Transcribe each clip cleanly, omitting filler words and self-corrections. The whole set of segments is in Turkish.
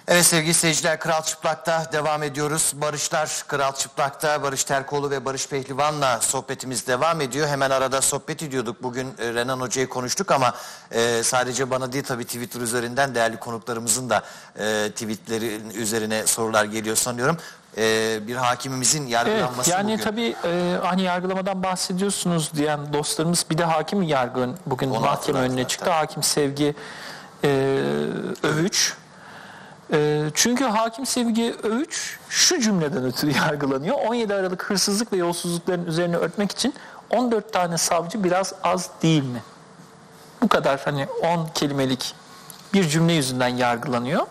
Evet sevgili seyirciler, Kral Çıplak'ta devam ediyoruz. Barışlar Kral Çıplak'ta Barış Terkoğlu ve Barış Pehlivan'la sohbetimiz devam ediyor. Hemen arada sohbet ediyorduk. Bugün Renan Hoca'yı konuştuk ama sadece bana değil tabii Twitter üzerinden değerli konuklarımızın da tweetleri üzerine sorular geliyor sanıyorum. Bir hakimimizin yargılanması evet, yani bugün. tabii hani yargılamadan bahsediyorsunuz diyen dostlarımız, bir de hakim yargı bugün mahkeme önüne çıktı. Hakim Sevgi Övüç. Çünkü Hakim Sevgi Övüç şu cümleden ötürü yargılanıyor. 17 Aralık hırsızlık ve yolsuzlukların üzerine örtmek için 14 tane savcı biraz az değil mi? Bu kadar hani 10 kelimelik bir cümle yüzünden yargılanıyor.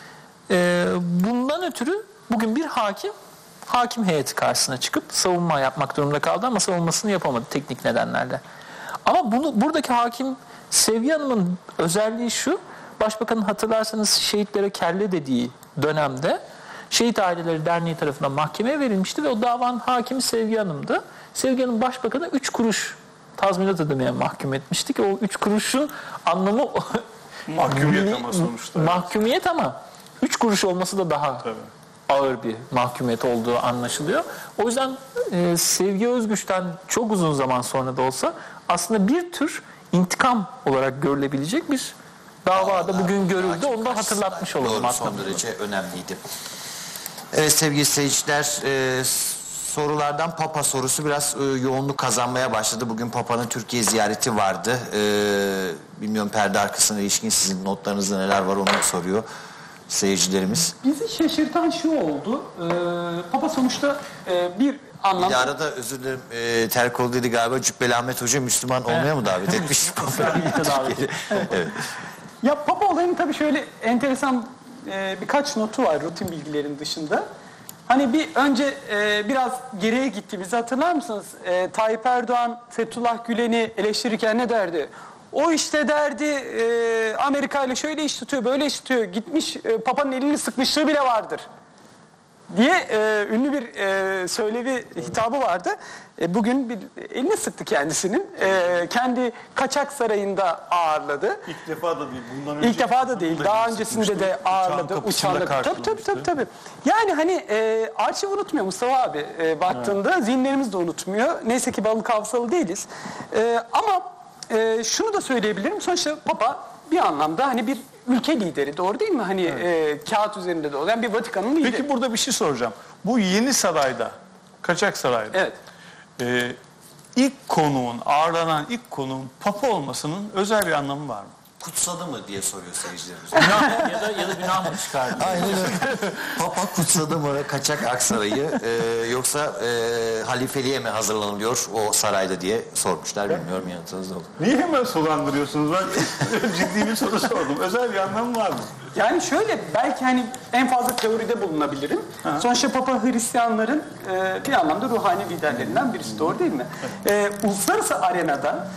Bundan ötürü bugün bir hakim heyeti karşısına çıkıp savunma yapmak durumunda kaldı ama savunmasını yapamadı teknik nedenlerle. Ama buradaki hakim Sevgi Hanım'ın özelliği şu: Başbakanın hatırlarsanız şehitlere kelle dediği dönemde Şehit Aileleri Derneği tarafından mahkemeye verilmişti ve o davanın hakimi Sevgi Hanım'dı. Sevgi Hanım başbakanı 3 kuruş tazminat ödemeye mahkum etmişti ki o 3 kuruşun anlamı mahkumiyet ama sonuçta. Mahkumiyet ama 3 kuruş olması da daha ağır bir mahkumiyet olduğu anlaşılıyor. O yüzden Sevgi Özgüç'ten çok uzun zaman sonra da olsa aslında bir tür intikam olarak görülebilecek bir davada bugün görüldü. Onu da hatırlatmış olalım. Doğru, son derece önemliydi. Evet sevgili seyirciler, sorulardan Papa sorusu biraz yoğunluk kazanmaya başladı. Bugün Papa'nın Türkiye ziyareti vardı. Bilmiyorum perde arkasına ilişkin sizin notlarınızda neler var onu soruyor seyircilerimiz. Bizi şaşırtan şu oldu. Papa sonuçta bir anlamda... Bir de arada özür dilerim, Terkoğlu dedi galiba Cübbeli Ahmet Hoca Müslüman olmaya mı davet etmiş? Evet. Ya Papa olayının tabii şöyle enteresan birkaç notu var rutin bilgilerin dışında. Hani bir önce biraz geriye gittiğimizi hatırlar mısınız? Tayyip Erdoğan Fethullah Gülen'i eleştirirken ne derdi? O işte derdi Amerika ile şöyle iş tutuyor, böyle iş tutuyor. Gitmiş Papa'nın elini sıkmışlığı bile vardır diye ünlü bir söylevi hitabı vardı. Bugün bir elini sıktı kendisinin. Kendi kaçak sarayında ağırladı. İlk defa da değil. Bundan önce İlk defa da değil. Daha öncesinde de ağırladı. Uçağında. Tabii. Yani hani arşiv unutmuyor Mustafa abi baktığında. Zihinlerimiz de unutmuyor. Neyse ki balık havsalı değiliz. Ama şunu da söyleyebilirim. Sonuçta Papa bir anlamda hani bir ülke lideri, doğru değil mi? Hani kağıt üzerinde de olan bir Vatikan'ın lideri. Peki burada bir şey soracağım. Bu yeni sarayda, Kaçak Saray'da ilk konuğun, ağırlanan ilk konuğun Papa olmasının özel bir anlamı var mı? Kutsadı mı diye soruyor seyircilerimiz. ya da günah mı çıkardı? Aynen öyle. Papa kutsadı mı Kaçak Aksaray'ı yoksa halifeliğe mi hazırlanılıyor o sarayda diye sormuşlar. Bilmiyorum yanıtınız ne olur. Niye hemen sulandırıyorsunuz? Ben ciddi bir soru sordum. Özel bir anlamı var mı? Yani şöyle belki hani en fazla teoride bulunabilirim. Sonuçta Papa Hristiyanların bir anlamda ruhani liderlerinden birisi, doğru değil mi? Uluslararası arenada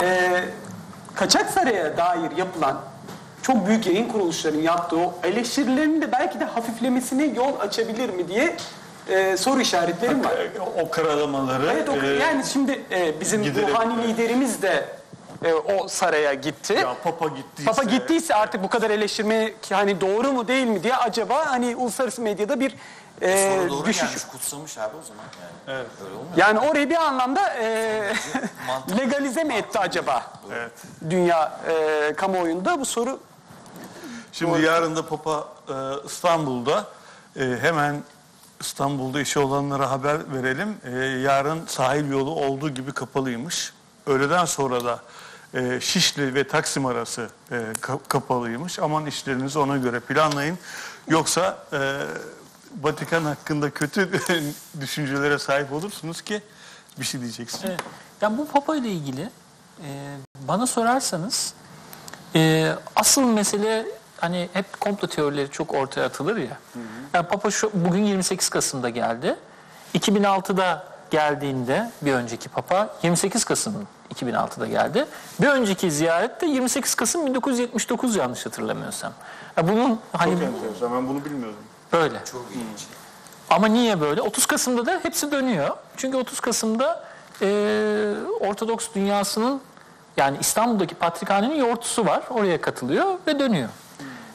Kaçak Saray'a dair yapılan çok büyük yayın kuruluşlarının yaptığı o eleştirilerin de belki de hafiflemesine yol açabilir mi diye soru işaretlerim var. O karalamaları... Evet, yani şimdi bizim ruhani liderimiz de o saraya gitti. Ya Papa gittiyse artık bu kadar eleştirme hani doğru mu değil mi diye acaba hani uluslararası medyada bir Sonra doğru düşüş. gelmiş, kutsamış abi o zaman. Yani, evet. Öyle olmuyor. Yani orayı bir anlamda legalize mi etti acaba? Evet. Dünya kamuoyunda bu soru. Şimdi yarın da Papa İstanbul'da hemen İstanbul'da işi olanlara haber verelim. Yarın sahil yolu olduğu gibi kapalıymış. Öğleden sonra da Şişli ve Taksim arası kapalıymış. Aman işlerinizi ona göre planlayın. Yoksa Vatikan hakkında kötü düşüncelere sahip olursunuz ki bir şey diyeceksin. Evet. Yani bu Papa ile ilgili bana sorarsanız asıl mesele hani hep komplo teorileri çok ortaya atılır ya. Yani Papa bugün 28 Kasım'da geldi. 2006'da geldiğinde bir önceki Papa 28 Kasım 2006'da geldi. Bir önceki ziyaret de 28 Kasım 1979 yanlış hatırlamıyorsam. Yani bunun hani Çok enteresan, ben bunu bilmiyordum. böyle. Çok ilginç. Ama niye böyle? 30 Kasım'da da hepsi dönüyor. Çünkü 30 Kasım'da Ortodoks dünyasının yani İstanbul'daki Patrikhane'nin yortusu var. Oraya katılıyor ve dönüyor.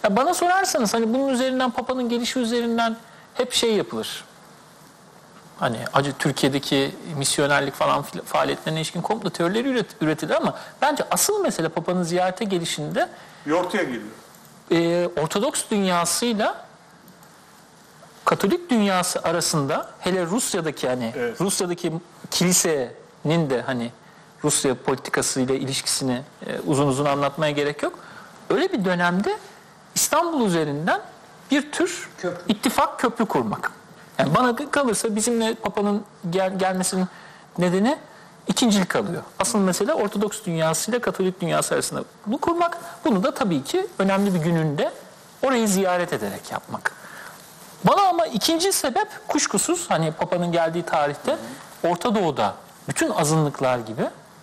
Ya bana sorarsanız hani bunun üzerinden, Papa'nın gelişi üzerinden hep şey yapılır. Hani Türkiye'deki misyonerlik falan faaliyetlerine ilişkin komplo teorileri üretilir ama bence asıl mesele Papa'nın ziyarete gelişinde Ortaya geliyor. Ortodoks dünyasıyla Katolik dünyası arasında, hele Rusya'daki Evet. Rusya'daki kilisenin de hani Rusya politikasıyla ilişkisini uzun uzun anlatmaya gerek yok. Öyle bir dönemde İstanbul üzerinden bir tür ittifak, köprü kurmak. Yani bana kalırsa bizimle Papa'nın gelmesinin nedeni ikincilik kalıyor. Asıl mesele Ortodoks dünyasıyla Katolik dünyası arasında bunu kurmak. Bunu da tabii ki önemli bir gününde orayı ziyaret ederek yapmak. Bana ama ikinci sebep kuşkusuz hani Papa'nın geldiği tarihte Orta Doğu'da bütün azınlıklar gibi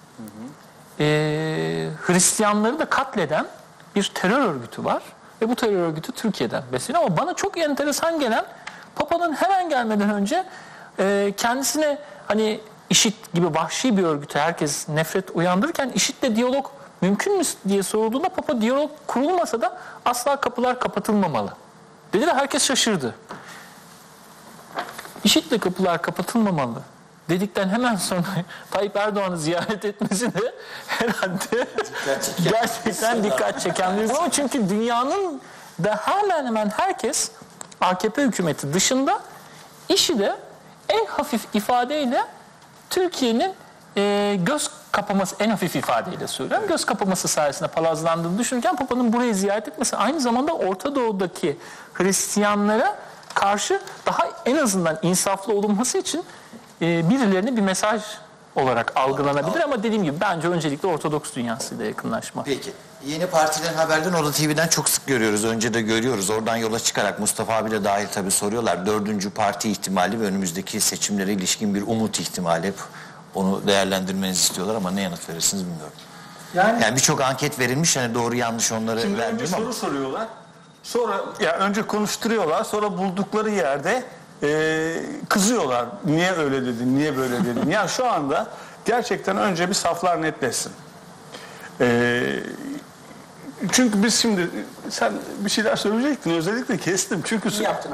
Hristiyanları da katleden bir terör örgütü var. Ve bu terör örgütü Türkiye'den besleniyor. Ama bana çok enteresan gelen, Papa'nın hemen gelmeden önce kendisine hani IŞİD gibi vahşi bir örgüte herkes nefret uyandırırken IŞİD'le diyalog mümkün mü diye sorulduğunda Papa diyalog kurulmasa da asla kapılar kapatılmamalı dedi ve herkes şaşırdı. IŞİD'le kapılar kapatılmamalı dedikten hemen sonra Tayyip Erdoğan'ı ziyaret etmesi de herhalde gerçekten dikkat çeken bir konu. Çünkü dünyanın da hemen hemen herkes AKP hükümeti dışında IŞİD'e en hafif ifadeyle Türkiye'nin göz kapaması, en hafif ifadeyle söylüyorum, göz kapaması sayesinde palazlandığını düşünürken Papa'nın burayı ziyaret etmesi aynı zamanda Orta Doğu'daki Hristiyanlara karşı daha en azından insaflı olunması için birilerine bir mesaj olarak algılanabilir ama dediğim gibi bence öncelikle Ortodoks dünyasıyla yakınlaşma. Peki. Yeni partilerin haberden Oda TV'den çok sık görüyoruz. Önce de görüyoruz. Oradan yola çıkarak Mustafa abi de dahil tabii soruyorlar. 4. parti ihtimali ve önümüzdeki seçimlere ilişkin bir umut ihtimali. Hep onu değerlendirmenizi istiyorlar ama ne yanıt verirsiniz bilmiyorum. Yani birçok anket verilmiş. Hani doğru yanlış onları Şimdi önce vermiyorum ama. soru soruyorlar. Sonra önce konuşturuyorlar. Sonra buldukları yerde kızıyorlar. Niye öyle dedin? Niye böyle dedin? Ya şu anda gerçekten önce bir saflar netleşsin. Çünkü biz şimdi sen bir şeyler söyleyecektin, özellikle kestim çünkü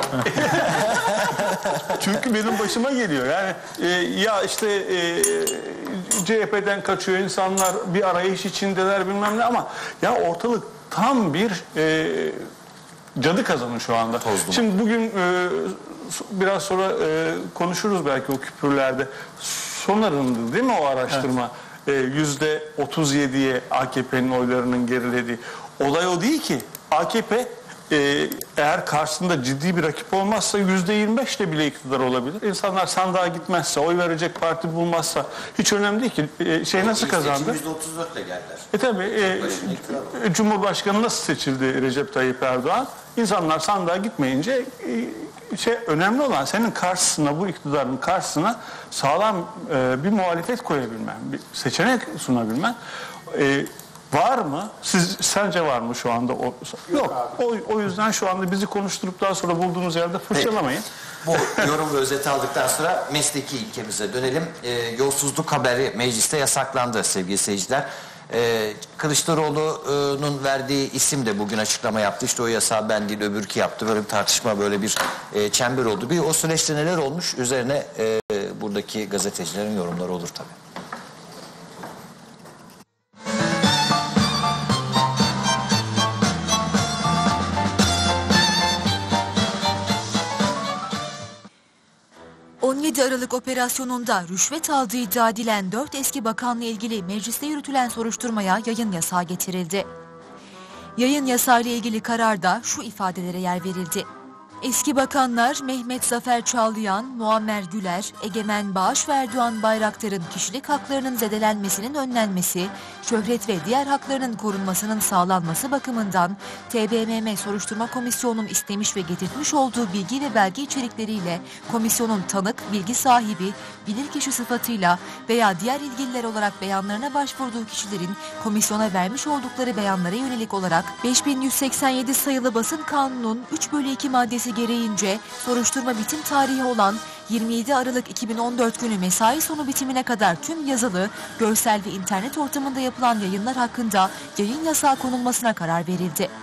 çünkü benim başıma geliyor yani ya işte CHP'den kaçıyor insanlar, bir arayış içindeler bilmem ne, ama ya ortalık tam bir cadı kazanı şu anda. Tozdum. Şimdi bugün biraz sonra konuşuruz belki o küpürlerde. Sonarındı değil mi o araştırma? %37'ye AKP'nin oylarının gerilediği. Olay o değil ki. AKP eğer karşısında ciddi bir rakip olmazsa %25'le bile iktidar olabilir. İnsanlar sandığa gitmezse, oy verecek parti bulmazsa hiç önemli değil ki. Nasıl kazandı? %34'le geldiler. Tabii Cumhurbaşkanı nasıl seçildi Recep Tayyip Erdoğan? İnsanlar sandığa gitmeyince önemli olan senin karşısına, bu iktidarın karşısına sağlam bir muhalefet koyabilmen, bir seçenek sunabilmen. Var mı? Sence var mı şu anda? Yok. O yüzden şu anda bizi konuşturup daha sonra bulduğunuz yerde fırçalamayın. Bu yorum ve özeti aldıktan sonra mesleki ilkemize dönelim. Yolsuzluk haberi mecliste yasaklandı sevgili seyirciler. Kılıçdaroğlu'nun verdiği isim de bugün açıklama yaptı. İşte o yasağı ben değil öbürkü yaptı. Böyle bir tartışma, böyle bir çember oldu. Bir o süreçte neler olmuş üzerine buradaki gazetecilerin yorumları olur tabii. Aralık operasyonunda rüşvet aldığı iddia edilen 4 eski bakanla ilgili mecliste yürütülen soruşturmaya yayın yasağı getirildi. Yayın yasağı ile ilgili kararda şu ifadelere yer verildi. Eski bakanlar Mehmet Zafer Çağlayan, Muammer Güler, Egemen Bağış ve Erdoğan Bayraktar'ın kişilik haklarının zedelenmesinin önlenmesi, şöhret ve diğer haklarının korunmasının sağlanması bakımından TBMM Soruşturma Komisyonu'nun istemiş ve getirtmiş olduğu bilgi ve belge içerikleriyle komisyonun tanık, bilgi sahibi, bilirkişi sıfatıyla veya diğer ilgililer olarak beyanlarına başvurduğu kişilerin komisyona vermiş oldukları beyanlara yönelik olarak 5187 sayılı Basın Kanunu'nun 3/2 maddesi gereğince soruşturma bitim tarihi olan 27 Aralık 2014 günü mesai sonu bitimine kadar tüm yazılı, görsel ve internet ortamında yapılan yayınlar hakkında yayın yasağı konulmasına karar verildi.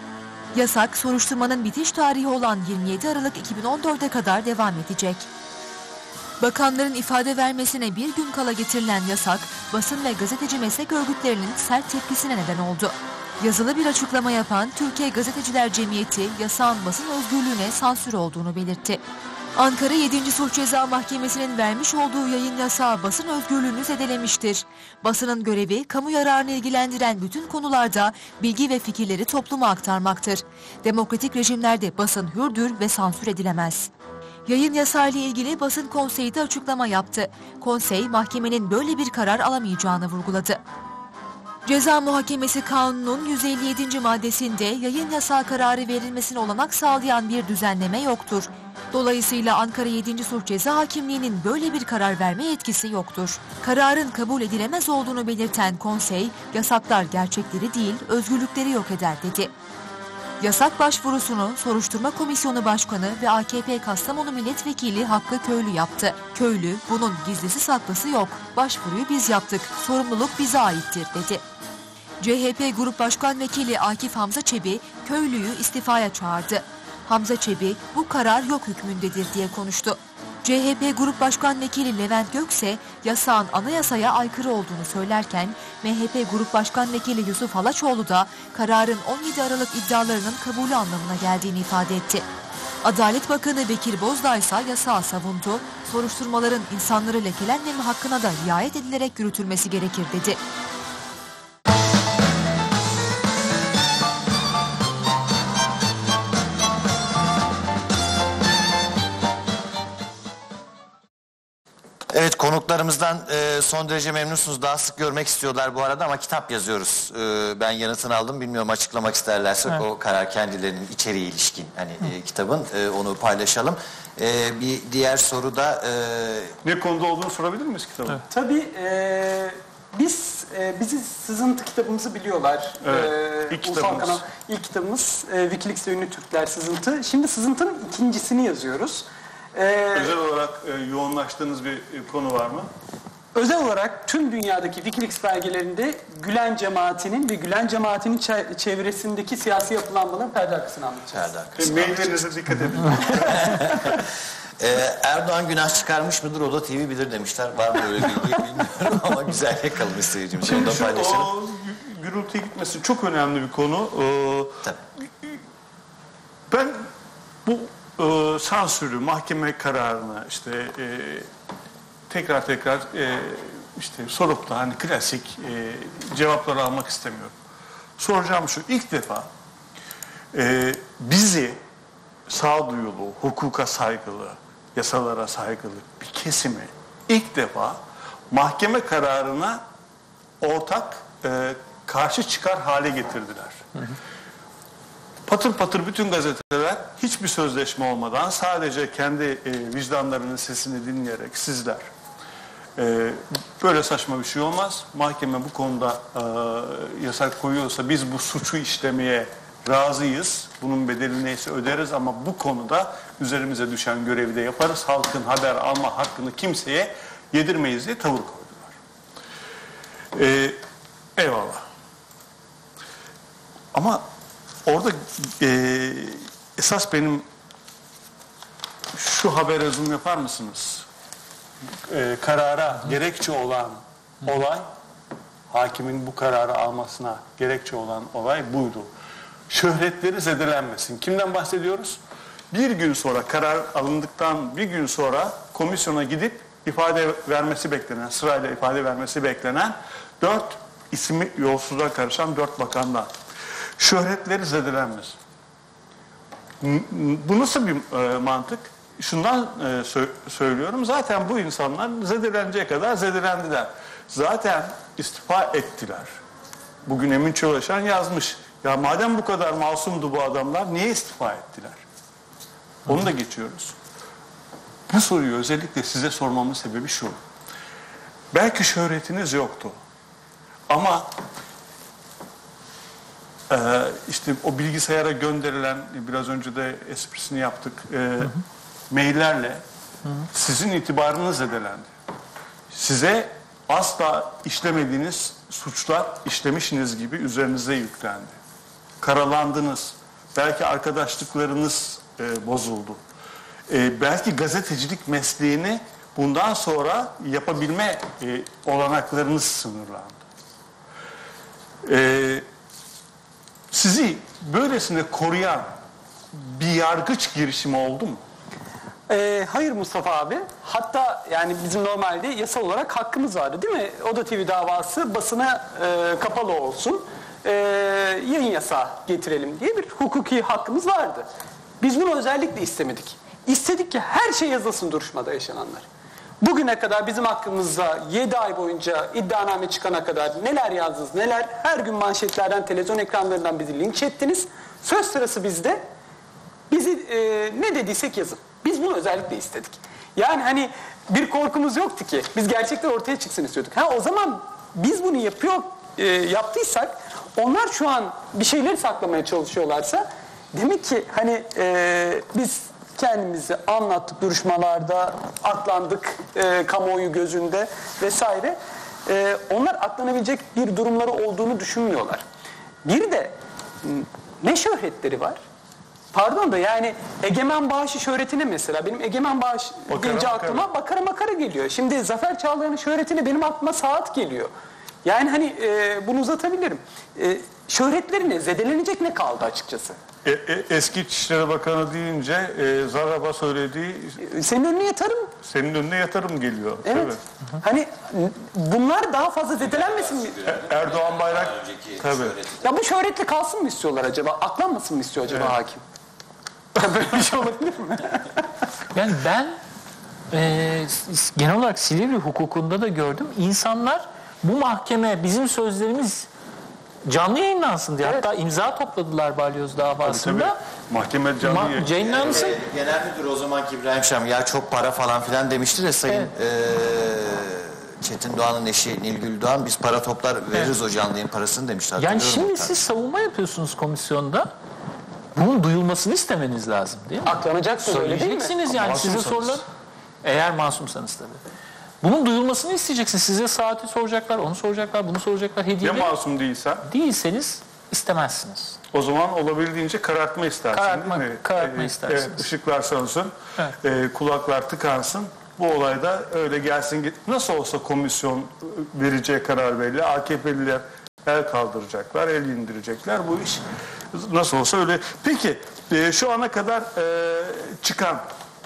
Yasak soruşturmanın bitiş tarihi olan 27 Aralık 2014'e kadar devam edecek. Bakanların ifade vermesine bir gün kala getirilen yasak, basın ve gazeteci meslek örgütlerinin sert tepkisine neden oldu. Yazılı bir açıklama yapan Türkiye Gazeteciler Cemiyeti, yasağın basın özgürlüğüne sansür olduğunu belirtti. Ankara 7. Sulh Ceza Mahkemesi'nin vermiş olduğu yayın yasağı basın özgürlüğünü zedelemiştir. Basının görevi, kamu yararını ilgilendiren bütün konularda bilgi ve fikirleri topluma aktarmaktır. Demokratik rejimlerde basın hürdür ve sansür edilemez. Yayın yasağı ile ilgili basın konseyi de açıklama yaptı. Konsey, mahkemenin böyle bir karar alamayacağını vurguladı. Ceza Muhakemesi Kanunu'nun 157. maddesinde yayın yasağı kararı verilmesine olanak sağlayan bir düzenleme yoktur. Dolayısıyla Ankara 7. Sulh Ceza Hakimliği'nin böyle bir karar verme yetkisi yoktur. Kararın kabul edilemez olduğunu belirten konsey, yasaklar gerçekleri değil, özgürlükleri yok eder dedi. Yasak başvurusunu Soruşturma Komisyonu Başkanı ve AKP Kastamonu Milletvekili Hakkı Köylü yaptı. Köylü, bunun gizlisi saklısı yok, başvuruyu biz yaptık, sorumluluk bize aittir dedi. CHP Grup Başkan Vekili Akif Hamza Çebi, Köylü'yü istifaya çağırdı. Hamza Çebi, bu karar yok hükmündedir diye konuştu. CHP Grup Başkan Vekili Levent Gökse, yasağın anayasaya aykırı olduğunu söylerken, MHP Grup Başkan Vekili Yusuf Halaçoğlu da kararın 17 Aralık iddialarının kabulü anlamına geldiğini ifade etti. Adalet Bakanı Bekir Bozdağ ise yasağı savundu, soruşturmaların insanları lekelenmeme hakkına da riayet edilerek yürütülmesi gerekir dedi. Evet, konuklarımızdan son derece memnunsunuz. Daha sık görmek istiyorlar bu arada ama kitap yazıyoruz. Ben yanıtını aldım. Bilmiyorum, açıklamak isterlerse Evet. o karar kendilerinin içeriğe ilişkin kitabın onu paylaşalım. Bir diğer soru da Ne konuda olduğunu sorabilir miyiz kitabın? Evet. Tabii bizi sızıntı kitabımızı biliyorlar. Evet, ilk Ulusal kitabımız. Kanal ilk kitabımız Wikileaks ve Ünlü Türkler Sızıntı. Şimdi Sızıntı'nın ikincisini yazıyoruz. Özel olarak yoğunlaştığınız bir konu var mı? Özel olarak tüm dünyadaki Wikileaks belgelerinde Gülen cemaatinin ve Gülen cemaatinin çevresindeki siyasi yapılanmaların perde arkasını anlatacağız. Maillerinize dikkat edin. Erdoğan günah çıkarmış mıdır? O da TV bilir demişler. Var mı öyle bilgi bilmiyorum ama güzel yakalamış seyircimiz. Onu da Şimdi paylaşalım. o gürültüye gitmesi çok önemli bir konu. Tabii. Ben bu sansürü, mahkeme kararını tekrar işte sorup da hani klasik cevapları almak istemiyorum. Soracağım şu: ilk defa bizi sağduyulu, hukuka saygılı, yasalara saygılı bir kesimi ilk defa mahkeme kararına ortak karşı çıkar hale getirdiler. Patır patır bütün gazeteler hiçbir sözleşme olmadan sadece kendi vicdanlarının sesini dinleyerek sizler böyle saçma bir şey olmaz. Mahkeme bu konuda yasak koyuyorsa biz bu suçu işlemeye razıyız. Bunun bedeli neyse öderiz ama bu konuda üzerimize düşen görevi de yaparız. Halkın haber alma hakkını kimseye yedirmeyiz diye tavır koydular. Eyvallah. Ama orada esas benim şu habere zoom yapar mısınız? Karara gerekçe olan olay, hakimin bu kararı almasına gerekçe olan olay buydu. Şöhretleri zedelenmesin. Kimden bahsediyoruz? Bir gün sonra, karar alındıktan bir gün sonra komisyona gidip ifade vermesi beklenen, sırayla ifade vermesi beklenen 4 ismi yolsuzluğa karışan 4 bakandan. Şöhretleri zedelenmesin. Bu nasıl bir mantık? Şundan söylüyorum. Zaten bu insanlar zedeleneceği kadar zedelendiler. Zaten istifa ettiler. Bugün Emin Çoğaşan yazmış. Ya madem bu kadar masumdu bu adamlar, niye istifa ettiler? Onu da geçiyoruz. Bu soruyu özellikle size sormamın sebebi şu: belki şöhretiniz yoktu. Ama işte o bilgisayara gönderilen, biraz önce de esprisini yaptık, maillerle sizin itibarınız zedelendi. Size asla işlemediğiniz suçlar işlemişsiniz gibi üzerinize yüklendi. Karalandınız. Belki arkadaşlıklarınız bozuldu. Belki gazetecilik mesleğini bundan sonra yapabilme olanaklarınız sınırlandı. Sizi böylesine koruyan bir yargıç girişimi oldu mu? Hayır Mustafa abi. Hatta yani bizim normalde yasal olarak hakkımız vardı değil mi? Oda TV davası basına kapalı olsun. Yayın yasağı getirelim diye bir hukuki hakkımız vardı. Biz bunu özellikle istemedik. İstedik ki her şey yazılsın duruşmada yaşananlar. Bugüne kadar bizim hakkımızda 7 ay boyunca iddianame çıkana kadar neler yazdınız neler, her gün manşetlerden, televizyon ekranlarından bizi linç ettiniz. Söz sırası bizde. Bizi ne dediysek yazın. Biz bunu özellikle istedik. Yani hani bir korkumuz yoktu ki. Biz gerçekler ortaya çıksın istiyorduk. O zaman biz bunu yaptıysak onlar şu an bir şeyleri saklamaya çalışıyorlarsa demek ki hani biz kendimizi anlattık duruşmalarda, aklandık kamuoyu gözünde vesaire. Onlar aklanabilecek bir durumları olduğunu düşünmüyorlar. Bir de ne şöhretleri var? Pardon da yani Egemen Bağışı şöhretine mesela benim Egemen Bağış deyince aklıma Bakara Makara geliyor. Şimdi Zafer Çağlayan'ın şöhretine benim aklıma Saat geliyor. Yani hani bunu uzatabilirim. Şöhretlerine zedelenecek ne kaldı açıkçası? Eski İçişleri Bakanı deyince Zarrab'a söylediği Senin önüne yatarım. senin önüne yatarım geliyor. Evet. Hani bunlar daha fazla zedelenmesin mi? Erdoğan Bayrak tabii. Ya bu şöhretli kalsın mı istiyorlar acaba? Aklanmasın mı istiyor acaba hakim? Ya böyle bir şey olabilir mi? Yani ben genel olarak Silivri hukukunda da gördüm. İnsanlar bu mahkeme bizim sözlerimiz canlı yayınlansın diye. Evet. Hatta imza topladılar balyoz davasında. Tabii. Mahkeme canlı yayın. Yayınlansın. Genel müdür o zamanki İbrahim Şam ya çok para falan filan demişti de Sayın Çetin Doğan'ın eşi Nilgül Doğan biz para toplar veririz o canlı yayın parasını demişti. Yani şimdi muhtemelen. siz savunma yapıyorsunuz komisyonda. Bunun duyulmasını istemeniz lazım değil mi? Aklanacaksın öyle değil mi? Söyleyeceksiniz yani size Masumsanız. sorular. Eğer masumsanız tabii. Bunun duyulmasını isteyeceksiniz. Size saati soracaklar, onu soracaklar, bunu soracaklar. Ya Hediye masum değilsen değilseniz istemezsiniz. o zaman olabildiğince karartma istersin değil mi? Karartma istersiniz. Evet, ışıklar sönsün, kulaklar tıkansın. Bu olayda öyle gelsin. Nasıl olsa komisyon vereceği karar belli. AKP'liler el kaldıracaklar, el indirecekler. Bu iş nasıl olsa öyle. Peki şu ana kadar çıkan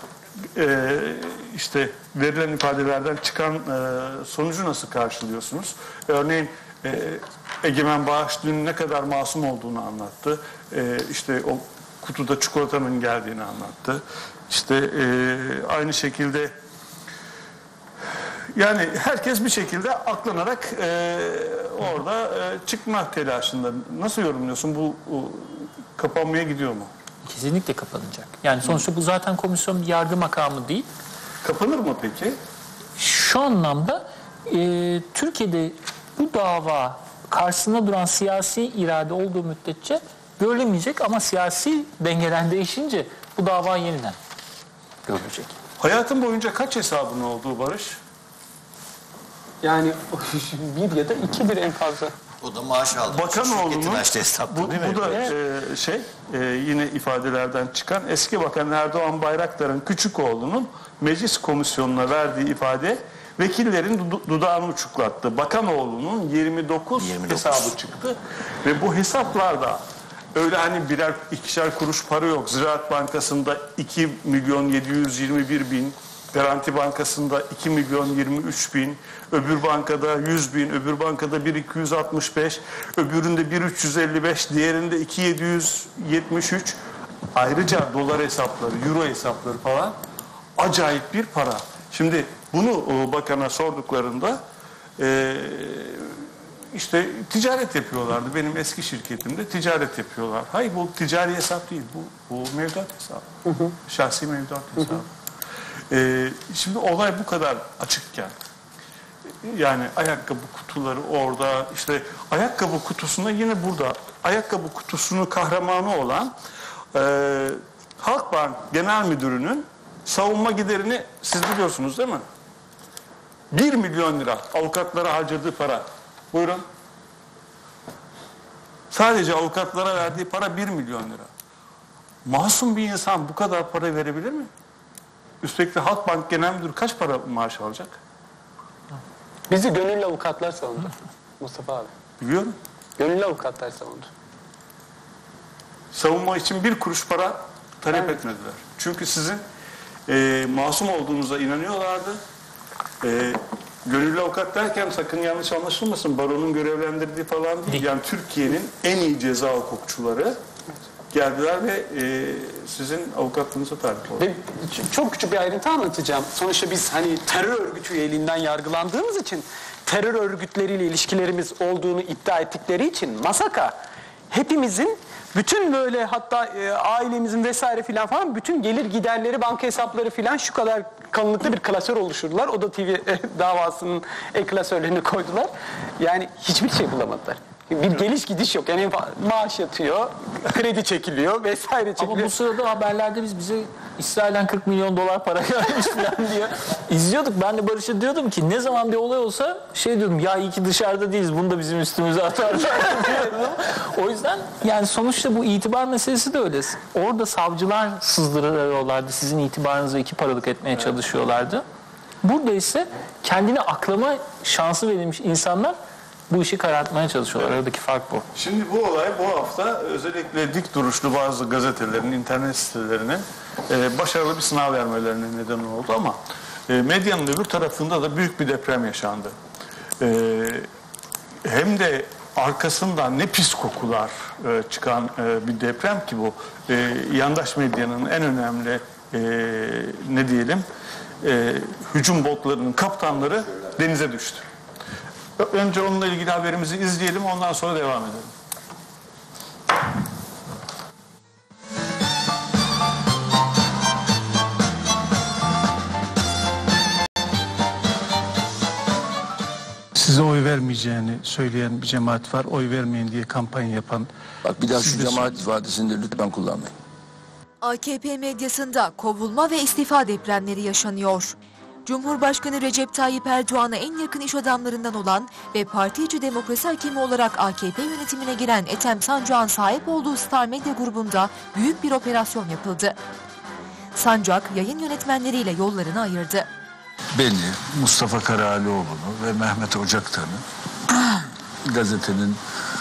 işte verilen ifadelerden çıkan sonucu nasıl karşılıyorsunuz? Örneğin Egemen Bağış dün ne kadar masum olduğunu anlattı. İşte o kutuda çikolatanın geldiğini anlattı. İşte aynı şekilde yani herkes bir şekilde aklanarak orada çıkma telaşında. Nasıl yorumluyorsun? Bu kapanmaya gidiyor mu? Kesinlikle kapanacak. Yani sonuçta bu zaten komisyon bir yargı makamı değil. Kapanır mı peki? Şu anlamda Türkiye'de bu dava karşısında duran siyasi irade olduğu müddetçe görülemeyecek ama siyasi dengeler değişince bu dava yeniden görülecek. Hayatın boyunca kaç hesabın olduğu Barış? Yani bir ya da ikidir en fazla. O da maaş aldı. Bakanoğlu'nun Şirketin açtığı hesap bu değil mi? da yine ifadelerden çıkan eski Bakan Erdoğan Bayraktar'ın küçük oğlunun meclis komisyonuna verdiği ifade vekillerin dudağını uçuklattı. Bakanoğlu'nun 29 hesabı çıktı ve bu hesaplarda öyle hani birer ikişer kuruş para yok. Ziraat Bankası'nda 2.721.000, Garanti Bankası'nda 2.023.000, öbür bankada 100.000, öbür bankada 1.265, öbüründe 1.355, diğerinde 2.773. Ayrıca dolar hesapları, euro hesapları falan acayip bir para. Şimdi bunu bakana sorduklarında işte ticaret yapıyorlardı. Benim eski şirketimde ticaret yapıyorlar. Hayır bu ticari hesap değil. Bu mevduat hesabı. Şahsi mevduat hesabı. Şimdi olay bu kadar açıkken yani ayakkabı kutuları orada işte ayakkabı kutusunda yine burada ayakkabı kutusunun kahramanı olan Halkbank Genel Müdürü'nün savunma giderini siz biliyorsunuz değil mi? 1 milyon lira avukatlara harcadığı para. Buyurun. Sadece avukatlara verdiği para 1 milyon lira. masum bir insan bu kadar para verebilir mi? Üstelik de Halkbank Genel Müdürü kaç para maaş alacak? Bizi gönüllü avukatlar savundu Mustafa abi. Biliyorum. Gönüllü avukatlar savundu. Savunma için bir kuruş para talep etmediler. Çünkü sizin masum olduğunuza inanıyorlardı. Gönüllü avukat derken sakın yanlış anlaşılmasın. Baronun görevlendirdiği falan değil. Yani Türkiye'nin en iyi ceza hukukçuları geldiler ve sizin avukatlığınıza talip oldular. Ve çok küçük bir ayrıntı anlatacağım. Sonuçta biz hani terör örgütü üyeliğinden yargılandığımız için terör örgütleriyle ilişkilerimiz olduğunu iddia ettikleri için Masaka hepimizin bütün böyle hatta ailemizin vesaire filan falan bütün gelir giderleri, banka hesapları filan şu kadar kalınlıkta bir klasör oluşturdular. O da TV davasının klasörlerini koydular. Yani hiçbir şey bulamadılar. Bir geliş gidiş yok. Yani maaş yatıyor, kredi çekiliyor vesaire çekiliyor. Ama bu sırada haberlerde bize İsrail'den 40 milyon dolar para gelmiş falan diye izliyorduk. Ben de Barış'a diyordum ki ne zaman bir olay olsa şey diyordum ya iyi ki dışarıda değiliz. Bunu da bizim üstümüze atarlar diyordum. O yüzden yani sonuçta bu itibar meselesi de öyle. Orada savcılar sızdırıyorlardı. Sizin itibarınızı 2 paralık etmeye çalışıyorlardı. Burada ise kendini aklama şansı verilmiş insanlar bu işi karartmaya çalışıyorlar. Aradaki fark bu. Şimdi bu olay bu hafta özellikle dik duruşlu bazı gazetelerin, internet sitelerinin başarılı bir sınav vermelerine neden oldu ama medyanın öbür tarafında da büyük bir deprem yaşandı. Hem de arkasından ne pis kokular çıkan bir deprem ki bu. Yandaş medyanın en önemli ne diyelim hücum botlarının kaptanları denize düştü. Önce onunla ilgili haberimizi izleyelim, ondan sonra devam edelim. Size oy vermeyeceğini söyleyen bir cemaat var. Oy vermeyin diye kampanya yapan. Bak bir daha şu Siz de cemaat ifadesini de lütfen kullanmayın. AKP medyasında kovulma ve istifa depremleri yaşanıyor. Cumhurbaşkanı Recep Tayyip Erdoğan'a en yakın iş adamlarından olan ve parti içi demokrasi hakemi olarak AKP yönetimine giren Ethem Sancak'ın sahip olduğu Star Medya grubunda büyük bir operasyon yapıldı. Sancak yayın yönetmenleriyle yollarını ayırdı. Beni, Mustafa Karalioğlu'nu ve Mehmet Ocaktan'ı gazetenin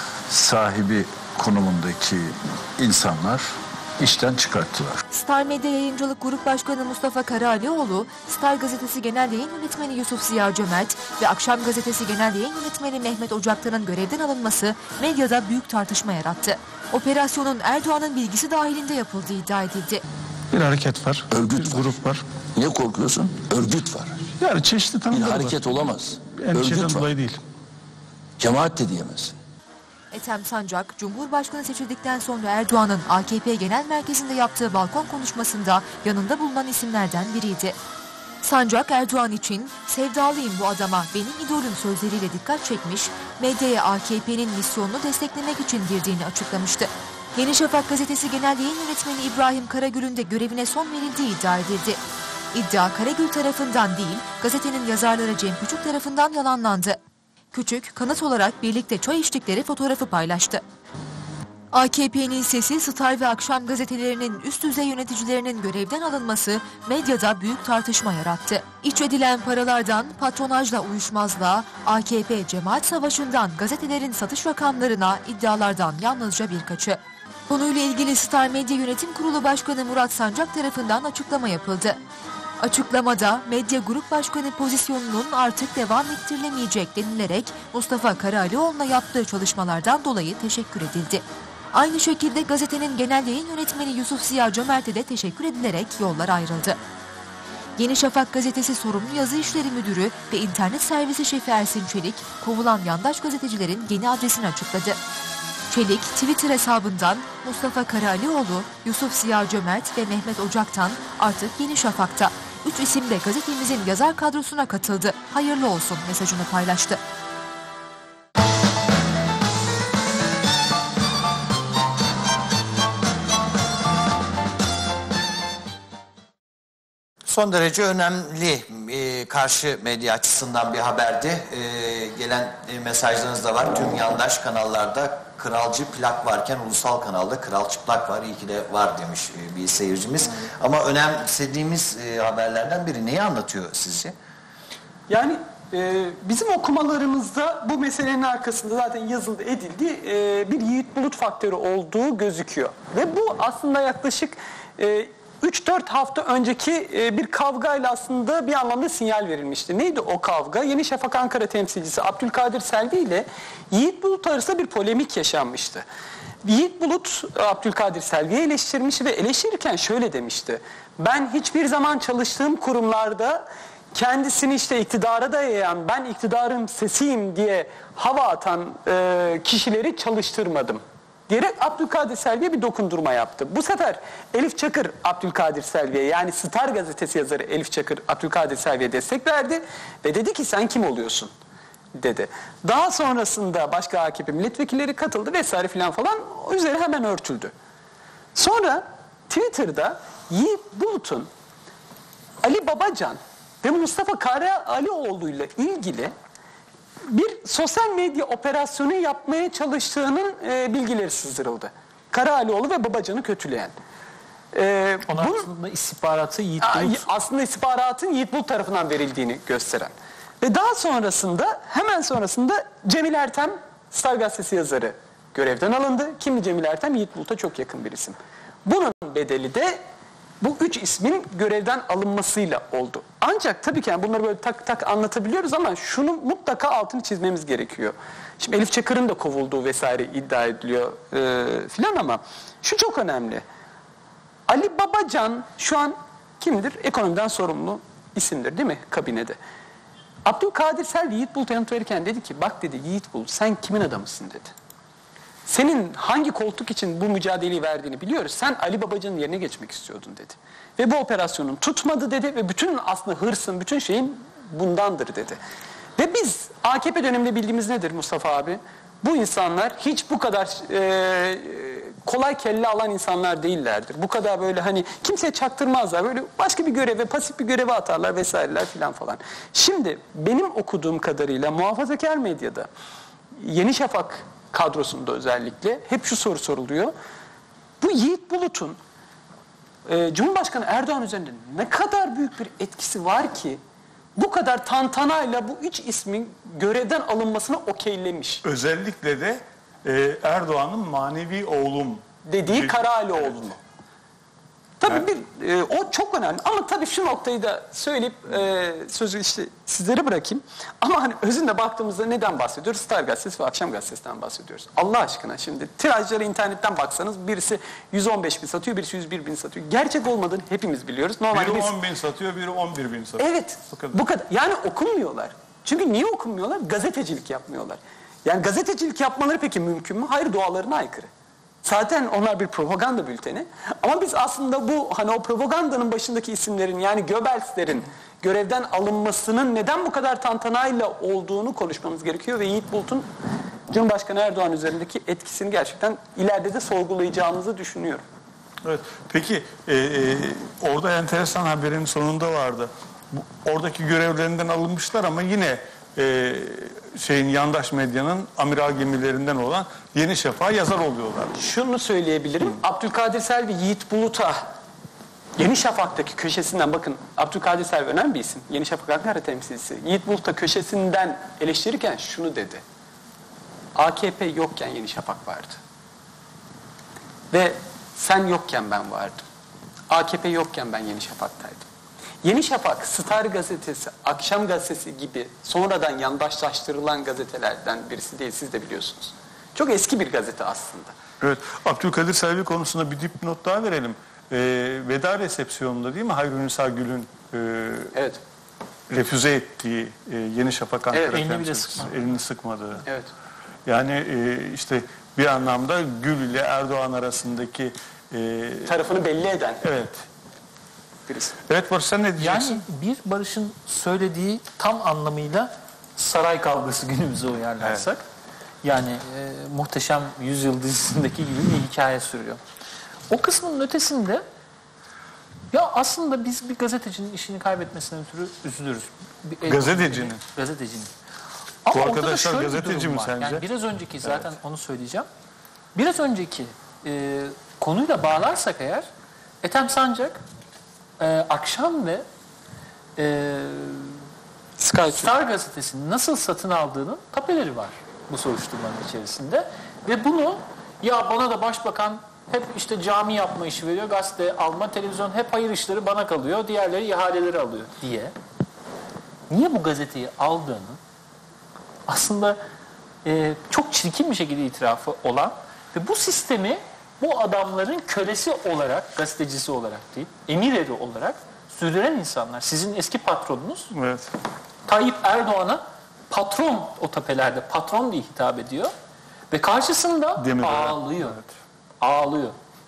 sahibi konumundaki insanlar işten çıkarttılar. Star Medya Yayıncılık Grup Başkanı Mustafa Karalioğlu, Star Gazetesi Genel Yayın Yönetmeni Yusuf Ziya Cömert ve Akşam Gazetesi Genel Yayın Yönetmeni Mehmet Ocaktan'ın görevden alınması medyada büyük tartışma yarattı. Operasyonun Erdoğan'ın bilgisi dahilinde yapıldığı iddia edildi. Bir hareket var. Örgüt bir var. grup var. Niye korkuyorsun? Örgüt var. Yani çeşitli Bir tanımlar var. hareket olamaz. Endişeden Örgüt var. dolayı değil. Cemaat de diyemezsin. Ethem Sancak, Cumhurbaşkanı seçildikten sonra Erdoğan'ın AKP Genel Merkezi'nde yaptığı balkon konuşmasında yanında bulunan isimlerden biriydi. Sancak, Erdoğan için "Sevdalıyım bu adama, benim idolüm" sözleriyle dikkat çekmiş, medyaya AKP'nin misyonunu desteklemek için girdiğini açıklamıştı. Yeni Şafak gazetesi Genel Yayın Yönetmeni İbrahim Karagül'ün de görevine son verildiği iddia edildi. İddia Karagül tarafından değil, gazetenin yazarları Cem Küçük tarafından yalanlandı. Küçük, kanıt olarak birlikte çay içtikleri fotoğrafı paylaştı. AKP'nin Sesi, Star ve Akşam gazetelerinin üst düzey yöneticilerinin görevden alınması medyada büyük tartışma yarattı. İç edilen paralardan patronajla uyuşmazlığa, AKP cemaat savaşından gazetelerin satış rakamlarına, iddialardan yalnızca birkaçı. Konuyla ilgili Star Medya Yönetim Kurulu Başkanı Murat Sancak tarafından açıklama yapıldı. Açıklamada Medya Grup Başkanı pozisyonunun artık devam ettirilemeyecek denilerek Mustafa Karalioğlu'na yaptığı çalışmalardan dolayı teşekkür edildi. Aynı şekilde gazetenin genel yayın yönetmeni Yusuf Ziya Cömert'e de teşekkür edilerek yollar ayrıldı. Yeni Şafak gazetesi sorumlu yazı işleri müdürü ve internet servisi şefi Ersin Çelik, kovulan yandaş gazetecilerin yeni adresini açıkladı. Çelik, Twitter hesabından Mustafa Karalioğlu, Yusuf Ziya Cömert ve Mehmet Ocaktan artık Yeni Şafak'ta. 3 isim de gazetemizin yazar kadrosuna katıldı. Hayırlı olsun mesajını paylaştı. Son derece önemli karşı medya açısından bir haberdi. Gelen mesajlarınız da var. Tüm yandaş kanallarda kralcı plak varken ulusal kanalda kral çıplak var. İyi ki de var demiş bir seyircimiz. Ama önemsediğimiz haberlerden biri neyi anlatıyor sizce? Yani bizim okumalarımızda bu meselenin arkasında zaten yazıldı edildi bir Yiğit Bulut faktörü olduğu gözüküyor. Ve bu aslında yaklaşık 3-4 hafta önceki bir kavgayla aslında bir anlamda sinyal verilmişti. Neydi o kavga? Yeni Şafak Ankara temsilcisi Abdülkadir Selvi ile Yiğit Bulut arasında bir polemik yaşanmıştı. Yiğit Bulut Abdülkadir Selvi'yi eleştirmiş ve eleştirirken şöyle demişti. Ben hiçbir zaman çalıştığım kurumlarda kendisini işte iktidara dayayan, ben iktidarın sesiyim diye hava atan kişileri çalıştırmadım diyerek Abdülkadir Selvi'ye bir dokundurma yaptı. Bu sefer Elif Çakır Abdülkadir Selvi'ye, yani Star gazetesi yazarı Elif Çakır Abdülkadir Selvi'ye destek verdi ve dedi ki sen kim oluyorsun dedi. Daha sonrasında başka AKP milletvekilleri katıldı vesaire filan falan, o üzeri hemen örtüldü. Sonra Twitter'da Yiğit Bulut'un Ali Babacan ve Mustafa Karaalioğlu ile ilgili bir sosyal medya operasyonu yapmaya çalıştığının bilgileri sızdırıldı. Karaalioğlu ve Babacan'ı kötüleyen. Onun aslında istihbaratı Yiğit Bulut. Aslında istihbaratın Yiğit Bulut tarafından verildiğini gösteren. Ve daha sonrasında, hemen sonrasında Cemil Ertem, Star Gazetesi yazarı görevden alındı. Kimdi Cemil Ertem? Yiğit Bulut'a çok yakın bir isim. Bunun bedeli de bu 3 ismin görevden alınmasıyla oldu. Ancak tabii ki yani bunları böyle tak tak anlatabiliyoruz ama şunu mutlaka altını çizmemiz gerekiyor. Şimdi Elif Çakır'ın da kovulduğu vesaire iddia ediliyor filan ama şu çok önemli. Ali Babacan şu an kimdir? Ekonomiden sorumlu isimdir değil mi kabinede? Abdülkadir Selvi Yiğit Bulut'a yanıt verirken dedi ki bak dedi Yiğit Bulut sen kimin adamısın dedi. Senin hangi koltuk için bu mücadeleyi verdiğini biliyoruz. Sen Ali Babacan'ın yerine geçmek istiyordun dedi. Ve bu operasyonun tutmadı dedi ve bütün aslında hırsın, bütün şeyin bundandır dedi. Ve biz AKP döneminde bildiğimiz nedir Mustafa abi? Bu insanlar hiç bu kadar kolay kelle alan insanlar değillerdir. Bu kadar böyle hani kimseye çaktırmazlar. Böyle başka bir göreve, pasif bir göreve atarlar vesaireler filan falan. Şimdi benim okuduğum kadarıyla muhafazakar medyada Yeni Şafak kadrosunda özellikle hep şu soru soruluyor. Bu Yiğit Bulut'un Cumhurbaşkanı Erdoğan üzerinde ne kadar büyük bir etkisi var ki bu kadar tantanayla bu 3 ismin görevden alınmasını okeylemiş. Özellikle de Erdoğan'ın manevi oğlum dediği Karaalioğlu'nu. Tabii o çok önemli ama tabii şu noktayı da söyleyip sözü işte sizlere bırakayım. Ama hani özünde baktığımızda neden bahsediyoruz? Star Gazetesi ve Akşam Gazetesi'nden bahsediyoruz. Allah aşkına şimdi tirajları internetten baksanız birisi 115 bin satıyor, birisi 101 bin satıyor. Gerçek olmadığını hepimiz biliyoruz. Normalde biri 10 bin satıyor, biri 11 bin satıyor. Evet, bu kadar. Yani okunmuyorlar. Çünkü niye okunmuyorlar? Gazetecilik yapmıyorlar. Yani gazetecilik yapmaları peki mümkün mü? Hayır, doğalarına aykırı. Zaten onlar bir propaganda bülteni. Ama biz aslında bu hani o propagandanın başındaki isimlerin yani Göbels'lerin görevden alınmasının neden bu kadar tantanayla olduğunu konuşmamız gerekiyor ve Yiğit Bulut'un Cumhurbaşkanı Erdoğan üzerindeki etkisini gerçekten ileride de sorgulayacağımızı düşünüyorum. Evet. Peki orada enteresan haberin sonunda vardı. Oradaki görevlerinden alınmışlar ama yine yandaş medyanın amiral gemilerinden olan Yeni Şafak'a yazar oluyorlar. Şunu söyleyebilirim. Abdülkadir Selvi Yiğit Bulut'a Yeni Şafak'taki köşesinden bakın Abdülkadir Selvi önemli bir isim. Yeni Şafak Ankara temsilcisi. Yiğit Bulut'a köşesinden eleştirirken şunu dedi. AKP yokken Yeni Şafak vardı. Ve sen yokken ben vardım. AKP yokken ben Yeni Şafak'taydım. Yeni Şafak, Star Gazetesi, Akşam Gazetesi gibi sonradan yandaşlaştırılan gazetelerden birisi değil, siz de biliyorsunuz. Çok eski bir gazete aslında. Evet, Abdülkadir Selvi konusunda bir dipnot daha verelim. Veda resepsiyonunda değil mi Hayrunisa Gül'ün evet. refüze ettiği Yeni Şafak Ankara Evet, temsilcisi, elini sıkmadığı. Evet. Yani işte bir anlamda Gül ile Erdoğan arasındaki tarafını belli eden. Evet. Birisi. Evet Barış, sen ne diyeceksin? Yani bir Barış'ın söylediği tam anlamıyla saray kavgası günümüze uyarlarsak. Evet. Yani Muhteşem Yüzyıl dizisindeki gibi bir hikaye sürüyor. O kısmın ötesinde ya aslında biz bir gazetecinin işini kaybetmesinden ötürü üzülürüz. Gazetecinin. Ama bu arkadaşlar gazeteci mi sence? Yani biraz önceki zaten onu söyleyeceğim. biraz önceki konuyla bağlarsak eğer, Ethem Sancak akşam ve Star gazetesini nasıl satın aldığının tapeleri var bu soruşturmanın içerisinde. Ve bunu ya bana da başbakan hep işte cami yapma işi veriyor, gazete alma, televizyon hep hayır işleri bana kalıyor, diğerleri ihaleleri alıyor diye. Niye bu gazeteyi aldığını aslında çok çirkin bir şekilde itirafı olan ve bu sistemi bu adamların kölesi olarak, gazetecisi olarak değil, emir eri olarak sürdüren insanlar. Sizin eski patronunuz Evet. Tayyip Erdoğan'a patron, o tepelerde patron diye hitap ediyor ve karşısında Demirel. ağlıyor. Ağlıyor.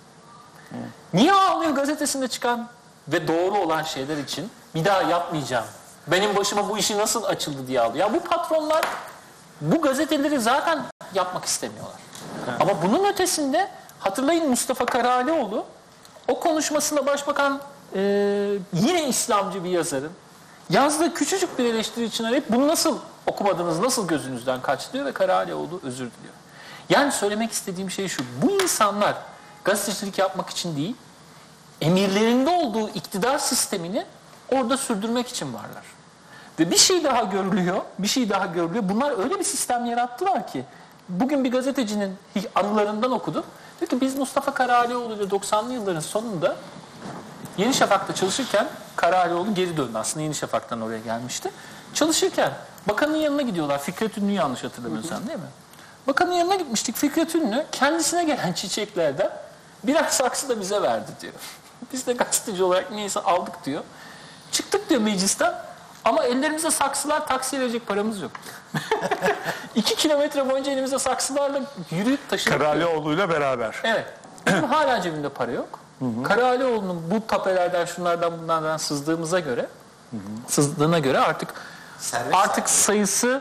Niye ağlıyor gazetesinde çıkan ve doğru olan şeyler için? Bir daha yapmayacağım. Benim başıma bu işi nasıl açıldı diye ağlıyor. Ya bu patronlar bu gazeteleri zaten yapmak istemiyorlar. Ama bunun ötesinde hatırlayın Mustafa Karalioğlu o konuşmasında başbakan yine İslamcı bir yazarın yazdığı küçücük bir eleştiri için arayıp bunu nasıl okumadınız, nasıl gözünüzden kaçtı diyor ve Karalioğlu özür diliyor. Yani söylemek istediğim şey şu, bu insanlar gazetecilik yapmak için değil, emirlerinde olduğu iktidar sistemini orada sürdürmek için varlar. Ve bir şey daha görülüyor, bir şey daha görülüyor. Bunlar öyle bir sistem yarattılar ki, bugün bir gazetecinin anılarından okudum. Diyor ki biz Mustafa Karalioğlu ile 90'lı yılların sonunda Yeni Şafak'ta çalışırken, Karalioğlu geri döndü aslında, Yeni Şafak'tan oraya gelmişti. Çalışırken bakanın yanına gidiyorlar. Fikret Ünlü'yü yanlış hatırlamıyorsam değil mi? Bakanın yanına gitmiştik. Fikret Ünlü kendisine gelen çiçeklerden birer saksı da bize verdi diyor. Biz de gazeteci olarak neyse aldık diyor. Çıktık diyor meclisten ama ellerimizde saksılar, taksiye verecek paramız yok. 2 kilometre boyunca elimizde saksılarla yürüyüp taşıdık. Karalioğlu'yla beraber. Evet. Benim hala cebimde para yok. Karalioğlu'nun bu tapelerden şunlardan bunlardan sızdığına göre artık sayısı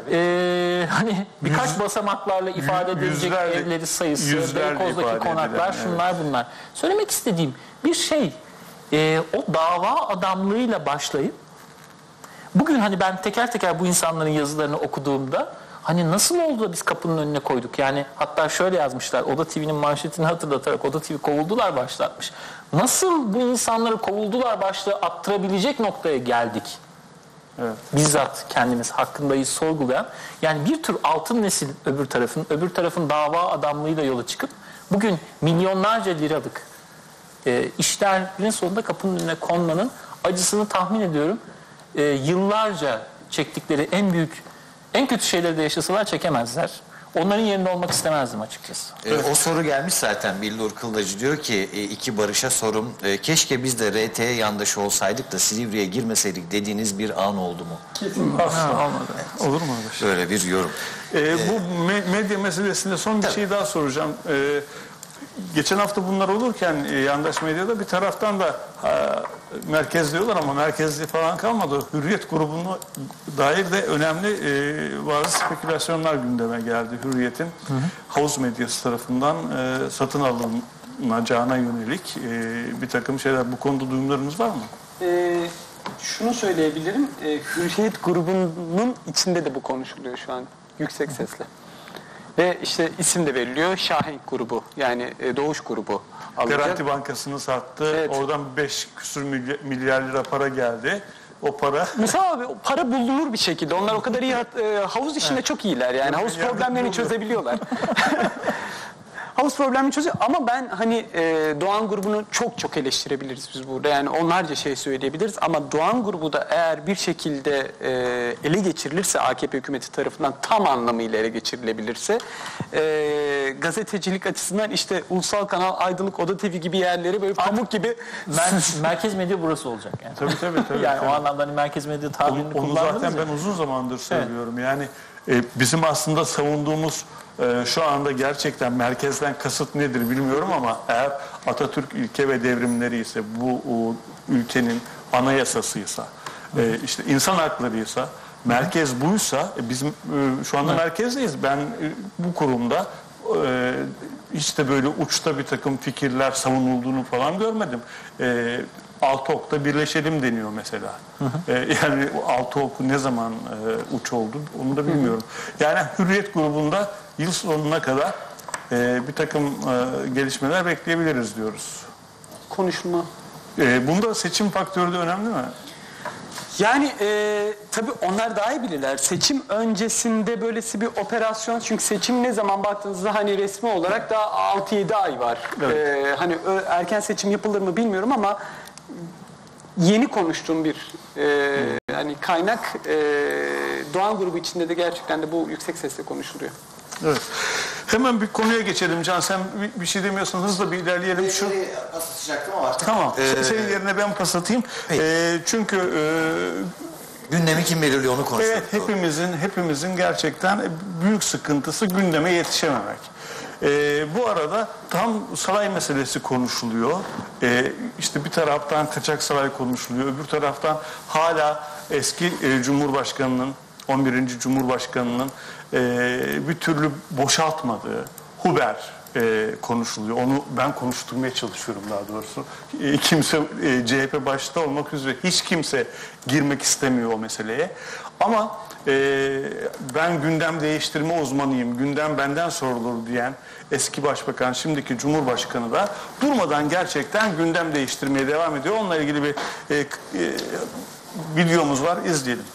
hani birkaç basamaklarla ifade edilecek evleri sayısı, Beykoz'daki konaklar, şunlar bunlar. Söylemek istediğim bir şey o dava adamlığıyla başlayıp bugün hani ben teker teker bu insanların yazılarını okuduğumda hani nasıl oldu da biz kapının önüne koyduk? Yani hatta şöyle yazmışlar. Oda TV'nin manşetini hatırlatarak Oda TV kovuldular başlatmış. Nasıl bu insanları kovuldular başlığı attırabilecek noktaya geldik? Evet. Bizzat kendimiz hakkındayız sorgulayan. Yani bir tür altın nesil öbür tarafın dava adamlığıyla yola çıkıp bugün milyonlarca liralık işlerin sonunda kapının önüne konmanın acısını tahmin ediyorum. Yıllarca çektikleri en kötü şeyleri de yaşasalar çekemezler. Onların yerinde olmak istemezdim açıkçası. O soru gelmiş zaten. Billur Kıldacı diyor ki iki Barış'a sorum. Keşke biz de RT'ye yandaşı olsaydık da Silivri'ye girmeseydik dediğiniz bir an oldu mu? Kesin. Asla olmadı. Olur mu öyle şey? Böyle bir yorum. Bu medya meselesinde son bir şey daha soracağım. Geçen hafta bunlar olurken yandaş medyada bir taraftan da merkez diyorlar ama merkezli falan kalmadı. Hürriyet grubuna dair de önemli bazı spekülasyonlar gündeme geldi. Hürriyet'in havuz medyası tarafından satın alınacağına yönelik bir takım şeyler. Bu konuda duyumlarınız var mı? Şunu söyleyebilirim. Hürriyet grubunun içinde de bu konuşuluyor şu an yüksek sesle. Ve işte isim de veriliyor. Şahenk grubu yani Doğuş grubu alacak. Garanti Bankası'nı sattı. Evet. Oradan 5 küsur milyar lira para geldi. O para... Mesela abi o para bulunur bir şekilde. Onlar o kadar iyi havuz işinde çok iyiler yani. Havuz problemlerini çözebiliyorlar. Havuz problemini çözüyor ama ben hani Doğan grubunu çok eleştirebiliriz biz burada. Yani onlarca şey söyleyebiliriz ama Doğan grubu da eğer bir şekilde ele geçirilirse AKP hükümeti tarafından tam anlamıyla ele geçirilebilirse gazetecilik açısından işte Ulusal Kanal, Aydınlık, Oda TV gibi yerleri böyle pamuk gibi Merkez medya burası olacak yani. Tabii. Yani o anlamda hani merkez medya tabirini Onu kullandınız zaten ya. ben uzun zamandır söylüyorum. Yani bizim aslında savunduğumuz şu anda gerçekten merkezden kasıt nedir bilmiyorum ama eğer Atatürk ilke ve devrimleri ise bu ülkenin anayasasıysa işte insan haklarıysa merkez buysa bizim şu anda merkezdeyiz. Ben bu kurumda hiç de böyle uçta bir takım fikirler savunulduğunu falan görmedim. 6 okta birleşelim deniyor mesela. Yani 6 oku ne zaman uç oldu onu da bilmiyorum. Yani Hürriyet grubunda yıl sonuna kadar bir takım gelişmeler bekleyebiliriz diyoruz. Konuşma. Bunda seçim faktörü de önemli mi? Yani tabii onlar daha iyi bilirler. Seçim öncesinde böylesi bir operasyon, çünkü seçim ne zaman baktığınızda hani resmi olarak daha 6-7 ay var. Evet. Hani erken seçim yapılır mı bilmiyorum ama yeni konuştuğum bir hani kaynak Doğan grubu içinde de gerçekten de bu yüksek sesle konuşuluyor. Evet. Hemen bir konuya geçelim Can. Sen bir şey demiyorsan hızla bir ilerleyelim. Pas atacaktım ama artık. Tamam. Senin yerine ben pas atayım. Çünkü Gündemi kim belirliyor onu konuşalım. evet, hepimizin gerçekten büyük sıkıntısı gündeme yetişememek. Bu arada tam saray meselesi konuşuluyor. İşte bir taraftan kaçak saray konuşuluyor. Öbür taraftan hala eski Cumhurbaşkanı'nın, 11. Cumhurbaşkanı'nın bir türlü boşaltmadığı Huber konuşuluyor. Onu ben konuşturmaya çalışıyorum daha doğrusu. Kimse CHP başta olmak üzere hiç kimse girmek istemiyor o meseleye. Ama ben gündem değiştirme uzmanıyım, gündem benden sorulur diyen eski başbakan, şimdiki Cumhurbaşkanı da durmadan gerçekten gündem değiştirmeye devam ediyor. Onunla ilgili bir videomuz var, izleyelim.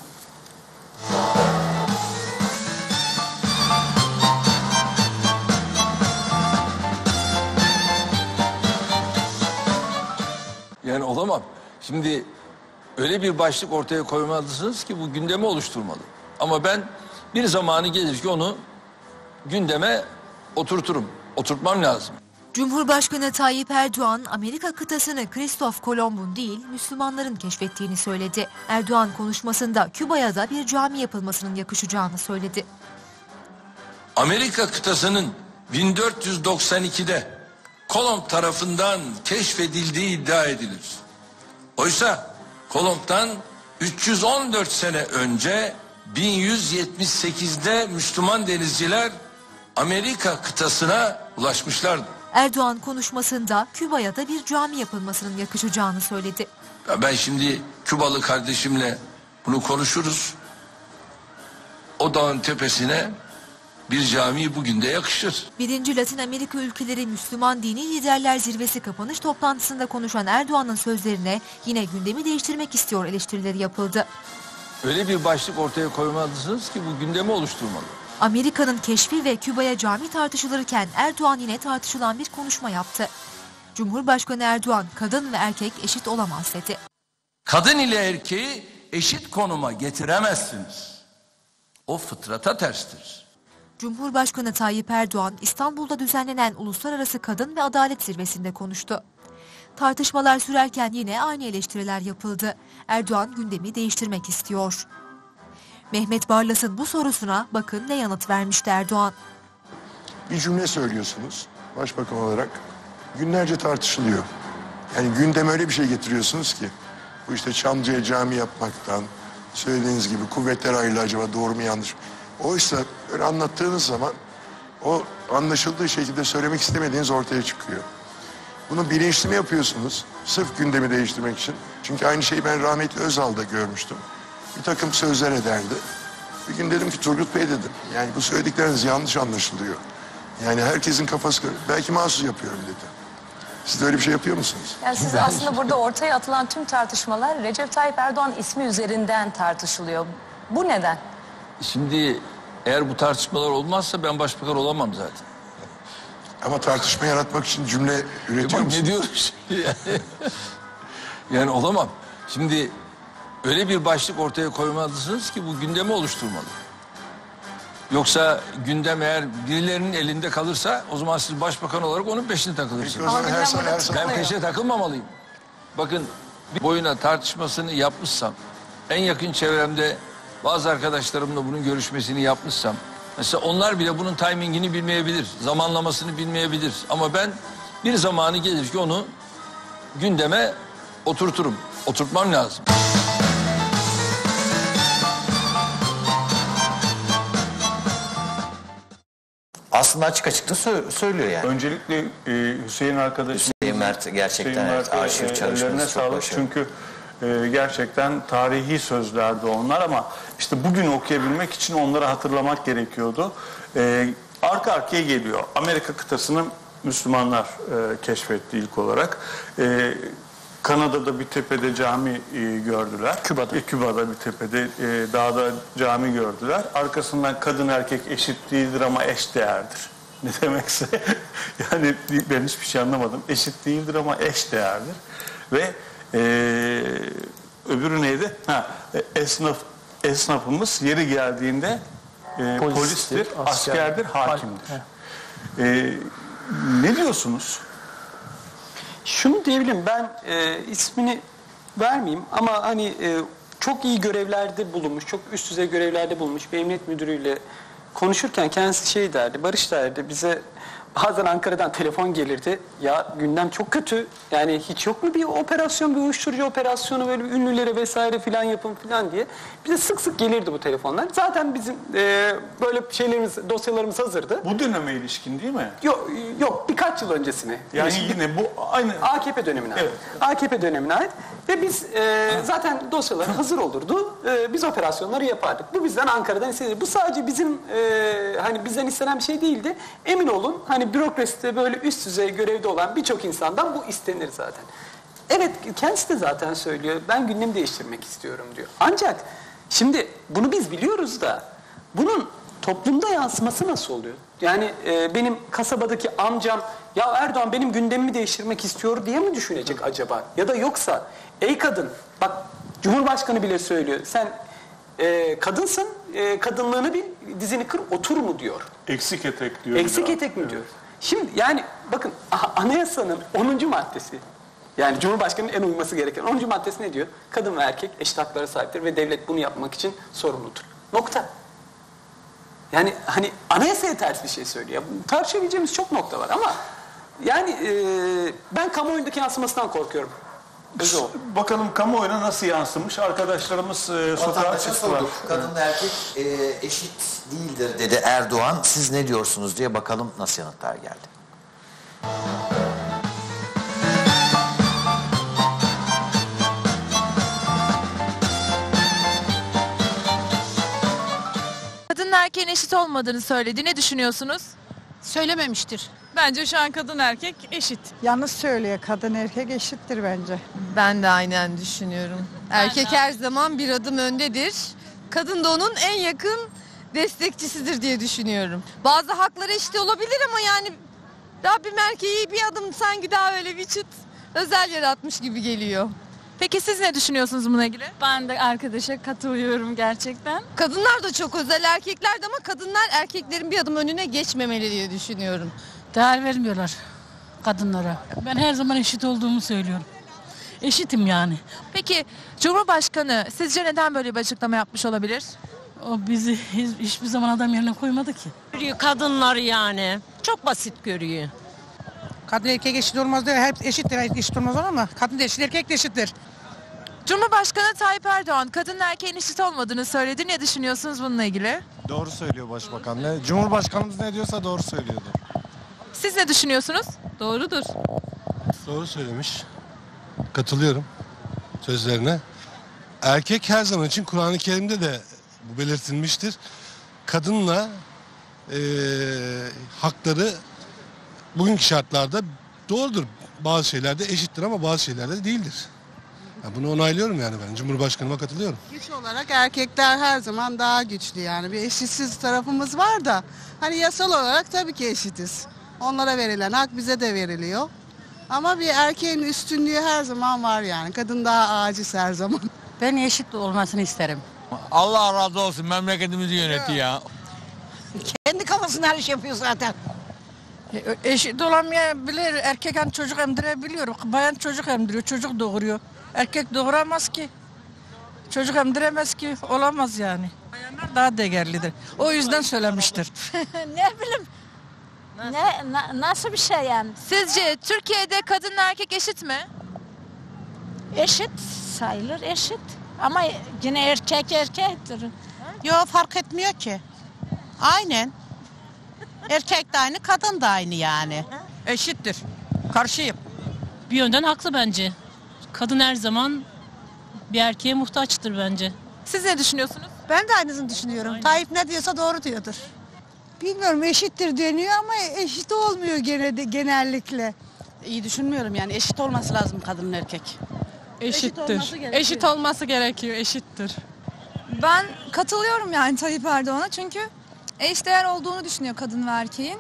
Yani olamam. Şimdi öyle bir başlık ortaya koymalısınız ki bu gündemi oluşturmalı. Ama ben bir zamanı gelir ki onu gündeme oturturum. Oturtmam lazım. Cumhurbaşkanı Tayyip Erdoğan, Amerika kıtasını Kristof Kolomb'un değil, Müslümanların keşfettiğini söyledi. Erdoğan konuşmasında Küba'ya da bir cami yapılmasının yakışacağını söyledi. Amerika kıtasının 1492'de Kolomb tarafından keşfedildiği iddia edilir. Oysa Kolomb'dan 314 sene önce 1178'de Müslüman denizciler Amerika kıtasına ulaşmışlardı. Erdoğan konuşmasında Küba'ya da bir cami yapılmasının yakışacağını söyledi. Ya ben şimdi Kübalı kardeşimle bunu konuşuruz. O dağın tepesine bir cami bugün de yakışır. 1. Latin Amerika ülkeleri Müslüman Dini Liderler Zirvesi kapanış toplantısında konuşan Erdoğan'ın sözlerine yine gündemi değiştirmek istiyor eleştirileri yapıldı. Öyle bir başlık ortaya koymalısınız ki bu gündemi oluşturmalı. Amerika'nın keşfi ve Küba'ya cami tartışılırken Erdoğan yine tartışılan bir konuşma yaptı. Cumhurbaşkanı Erdoğan, kadın ve erkek eşit olamaz dedi. Kadın ile erkeği eşit konuma getiremezsiniz. O fıtrata terstir. Cumhurbaşkanı Tayyip Erdoğan, İstanbul'da düzenlenen Uluslararası Kadın ve Adalet Zirvesi'nde konuştu. Tartışmalar sürerken yine aynı eleştiriler yapıldı. Erdoğan gündemi değiştirmek istiyor. Mehmet Barlas'ın bu sorusuna bakın ne yanıt vermişti Erdoğan. Bir cümle söylüyorsunuz başbakan olarak, günlerce tartışılıyor. Yani gündeme öyle bir şey getiriyorsunuz ki bu işte Çamlıca'ya cami yapmaktan, söylediğiniz gibi kuvvetler ayrılığı acaba doğru mu yanlış mı? Oysa öyle anlattığınız zaman o anlaşıldığı şekilde söylemek istemediğiniz ortaya çıkıyor. Bunu bilinçli mi yapıyorsunuz? Sırf gündemi değiştirmek için. Çünkü aynı şeyi ben rahmetli Özal'da görmüştüm. Bir takım sözler ederdi. Bir gün dedim ki Turgut Bey dedim. Yani bu söyledikleriniz yanlış anlaşılıyor. Yani herkesin kafası belki mahsus yapıyorum dedi. Siz de öyle bir şey yapıyor musunuz? Yani siz aslında burada ortaya atılan tüm tartışmalar Recep Tayyip Erdoğan ismi üzerinden tartışılıyor. Bu neden? Şimdi eğer bu tartışmalar olmazsa ben başbakan olamam zaten. Ama tartışma yaratmak için cümle üretiyor Bak musunuz? ne diyorum şimdi yani? Yani olamam. Şimdi öyle bir başlık ortaya koymalısınız ki bu gündemi oluşturmalı. Yoksa gündem eğer birilerinin elinde kalırsa o zaman siz başbakan olarak onun peşine Peki o takılırsınız. zaman her sabah Ben peşine takılmamalıyım. Bakın bir boyuna tartışmasını yapmışsam, en yakın çevremde bazı arkadaşlarımla bunun görüşmesini yapmışsam, mesela onlar bile bunun timingini bilmeyebilir, zamanlamasını bilmeyebilir. Ama ben bir zamanı gelir ki onu gündeme oturturum, oturtmam lazım. Aslında açık açık da söylüyor yani. Öncelikle Hüseyin arkadaşım, Hüseyin Mert gerçekten evet, arşiv çalışması ellerine çok sağlık. başarılı. Çünkü gerçekten tarihi sözlerdi onlar ama işte bugün okuyabilmek için onları hatırlamak gerekiyordu. arka arkaya geliyor. Amerika kıtasını Müslümanlar keşfetti ilk olarak. Kanada'da bir tepede cami gördüler. Küba'da bir tepede dağda cami gördüler. Arkasından kadın erkek eşit değildir ama eş değerdir. Ne demekse yani ben hiçbir şey anlamadım. Eşit değildir ama eş değerdir. Ve öbürü neydi? Esnafımız yeri geldiğinde polistir, askerdir, hakimdir. Ne diyorsunuz? Şunu diyebilirim, ben ismini vermeyeyim ama hani çok iyi görevlerde bulunmuş, çok üst düzey görevlerde bulunmuş bir emniyet müdürüyle konuşurken kendisi şey derdi, Barış derdi, bize bazen Ankara'dan telefon gelirdi. Ya gündem çok kötü, yani hiç yok mu bir operasyon, bir uyuşturucu operasyonu, böyle bir ünlülere vesaire filan yapın filan diye. Bize sık sık gelirdi bu telefonlar. Zaten bizim böyle şeylerimiz, dosyalarımız hazırdı. Bu döneme ilişkin değil mi? Yok birkaç yıl öncesine. Yani yine bu aynı... AKP dönemine ait. Evet. AKP dönemine ait. Ve biz zaten dosyalar hazır olurdu. Biz operasyonları yapardık. Bu bizden Ankara'dan istenir. Bu sadece bizim hani bizden istenen bir şey değildi. Emin olun hani bürokraside böyle üst düzey görevde olan birçok insandan bu istenir zaten. Evet, kendisi de zaten söylüyor. Ben gündemi değiştirmek istiyorum diyor. Ancak şimdi bunu biz biliyoruz da bunun toplumda yansıması nasıl oluyor? Yani benim kasabadaki amcam ya Erdoğan benim gündemimi değiştirmek istiyor diye mi düşünecek acaba? Ya da yoksa ey kadın, bak Cumhurbaşkanı bile söylüyor. Sen kadınsın, kadınlığını bil, dizini kır, otur mu diyor. Eksik etek diyor. Eksik etek mi diyor? Şimdi yani bakın anayasanın 10. maddesi, yani Cumhurbaşkanı'nın en uyması gereken 10. maddesi ne diyor? Kadın ve erkek eşit haklara sahiptir ve devlet bunu yapmak için sorumludur. Nokta. Yani hani anayasaya ters bir şey söylüyor. Tartışabileceğimiz çok nokta var ama yani ben kamuoyundaki yansımasından korkuyorum. Bakalım kamuoyuna nasıl yansımış? Arkadaşlarımız sokağa çıktılar. Kadın ve erkek eşit değildir dedi Erdoğan. Siz ne diyorsunuz diye bakalım nasıl yanıtlar geldi. Kadın erkeğin eşit olmadığını söyledi. Ne düşünüyorsunuz? Söylememiştir. Bence şu an kadın erkek eşit. Yanlış söylüyor. Kadın erkek eşittir bence. Ben de aynen düşünüyorum. Erkek her zaman bir adım öndedir. Kadın da onun en yakın destekçisidir diye düşünüyorum. Bazı hakları eşit olabilir ama yani Rabbim erkeği bir adım sanki daha öyle bir çıt özel yaratmış gibi geliyor. Peki siz ne düşünüyorsunuz bununla ilgili? Ben de arkadaşa katılıyorum gerçekten. Kadınlar da çok özel, erkekler de, ama kadınlar erkeklerin bir adım önüne geçmemeli diye düşünüyorum. Değer vermiyorlar kadınlara. Ben her zaman eşit olduğumu söylüyorum. Eşitim yani. Peki Cumhurbaşkanı sizce neden böyle bir açıklama yapmış olabilir? O bizi hiçbir zaman adam yerine koymadı ki. Kadınlar yani. Çok basit görüyor. Kadın erkek eşit olmaz diyor. Hep eşittir, eşit olmaz ama kadın da eşit, erkek de eşittir. Cumhurbaşkanı Tayyip Erdoğan kadın erkeğin eşit olmadığını söyledi. Ne düşünüyorsunuz bununla ilgili? Doğru söylüyor Başbakan. Cumhurbaşkanımız ne diyorsa doğru söylüyordu. Siz ne düşünüyorsunuz? Doğrudur. Doğru söylemiş. Katılıyorum sözlerine. Erkek her zaman için Kur'an-ı Kerim'de de bu belirtilmiştir. Kadınla hakları bugünkü şartlarda doğrudur. Bazı şeylerde eşittir ama bazı şeylerde de değildir. Ya bunu onaylıyorum yani ben. Cumhurbaşkanıma katılıyorum. Güç olarak erkekler her zaman daha güçlü yani. Bir eşitsiz tarafımız var da hani yasal olarak tabii ki eşitiz. Onlara verilen hak bize de veriliyor. Ama bir erkeğin üstünlüğü her zaman var yani. Kadın daha aciz her zaman. Ben eşit olmasını isterim. Allah razı olsun, memleketimizi yönetti ya. Kendi kafasında her iş yapıyor zaten. Eşit olamayabilir. Erkek hani çocuk emdirebiliyor. Bayan çocuk emdiriyor, çocuk doğuruyor. Erkek doğuramaz ki. Çocuk emdiremez ki. Olamaz yani. Bayanlar daha değerlidir. O yüzden söylemiştir. Ne bileyim. Nasıl bir şey yani? Sizce Türkiye'de kadın erkek eşit mi? Eşit sayılır, eşit. Ama yine erkek erkektir. Yok, fark etmiyor ki. Aynen. Erkek de aynı, kadın da aynı yani. Eşittir. Karşıyım. Bir yönden haklı bence. Kadın her zaman bir erkeğe muhtaçtır bence. Siz ne düşünüyorsunuz? Ben de aynısını düşünüyorum. Tayyip ne diyorsa doğru diyordur. Bilmiyorum, eşittir deniyor ama eşit olmuyor genellikle. İyi düşünmüyorum yani eşit olması lazım kadın erkek. Eşittir. Eşit olması gerekiyor, eşittir. Ben katılıyorum yani Tayyip Erdoğan'a çünkü eşdeğer olduğunu düşünüyor kadın ve erkeğin.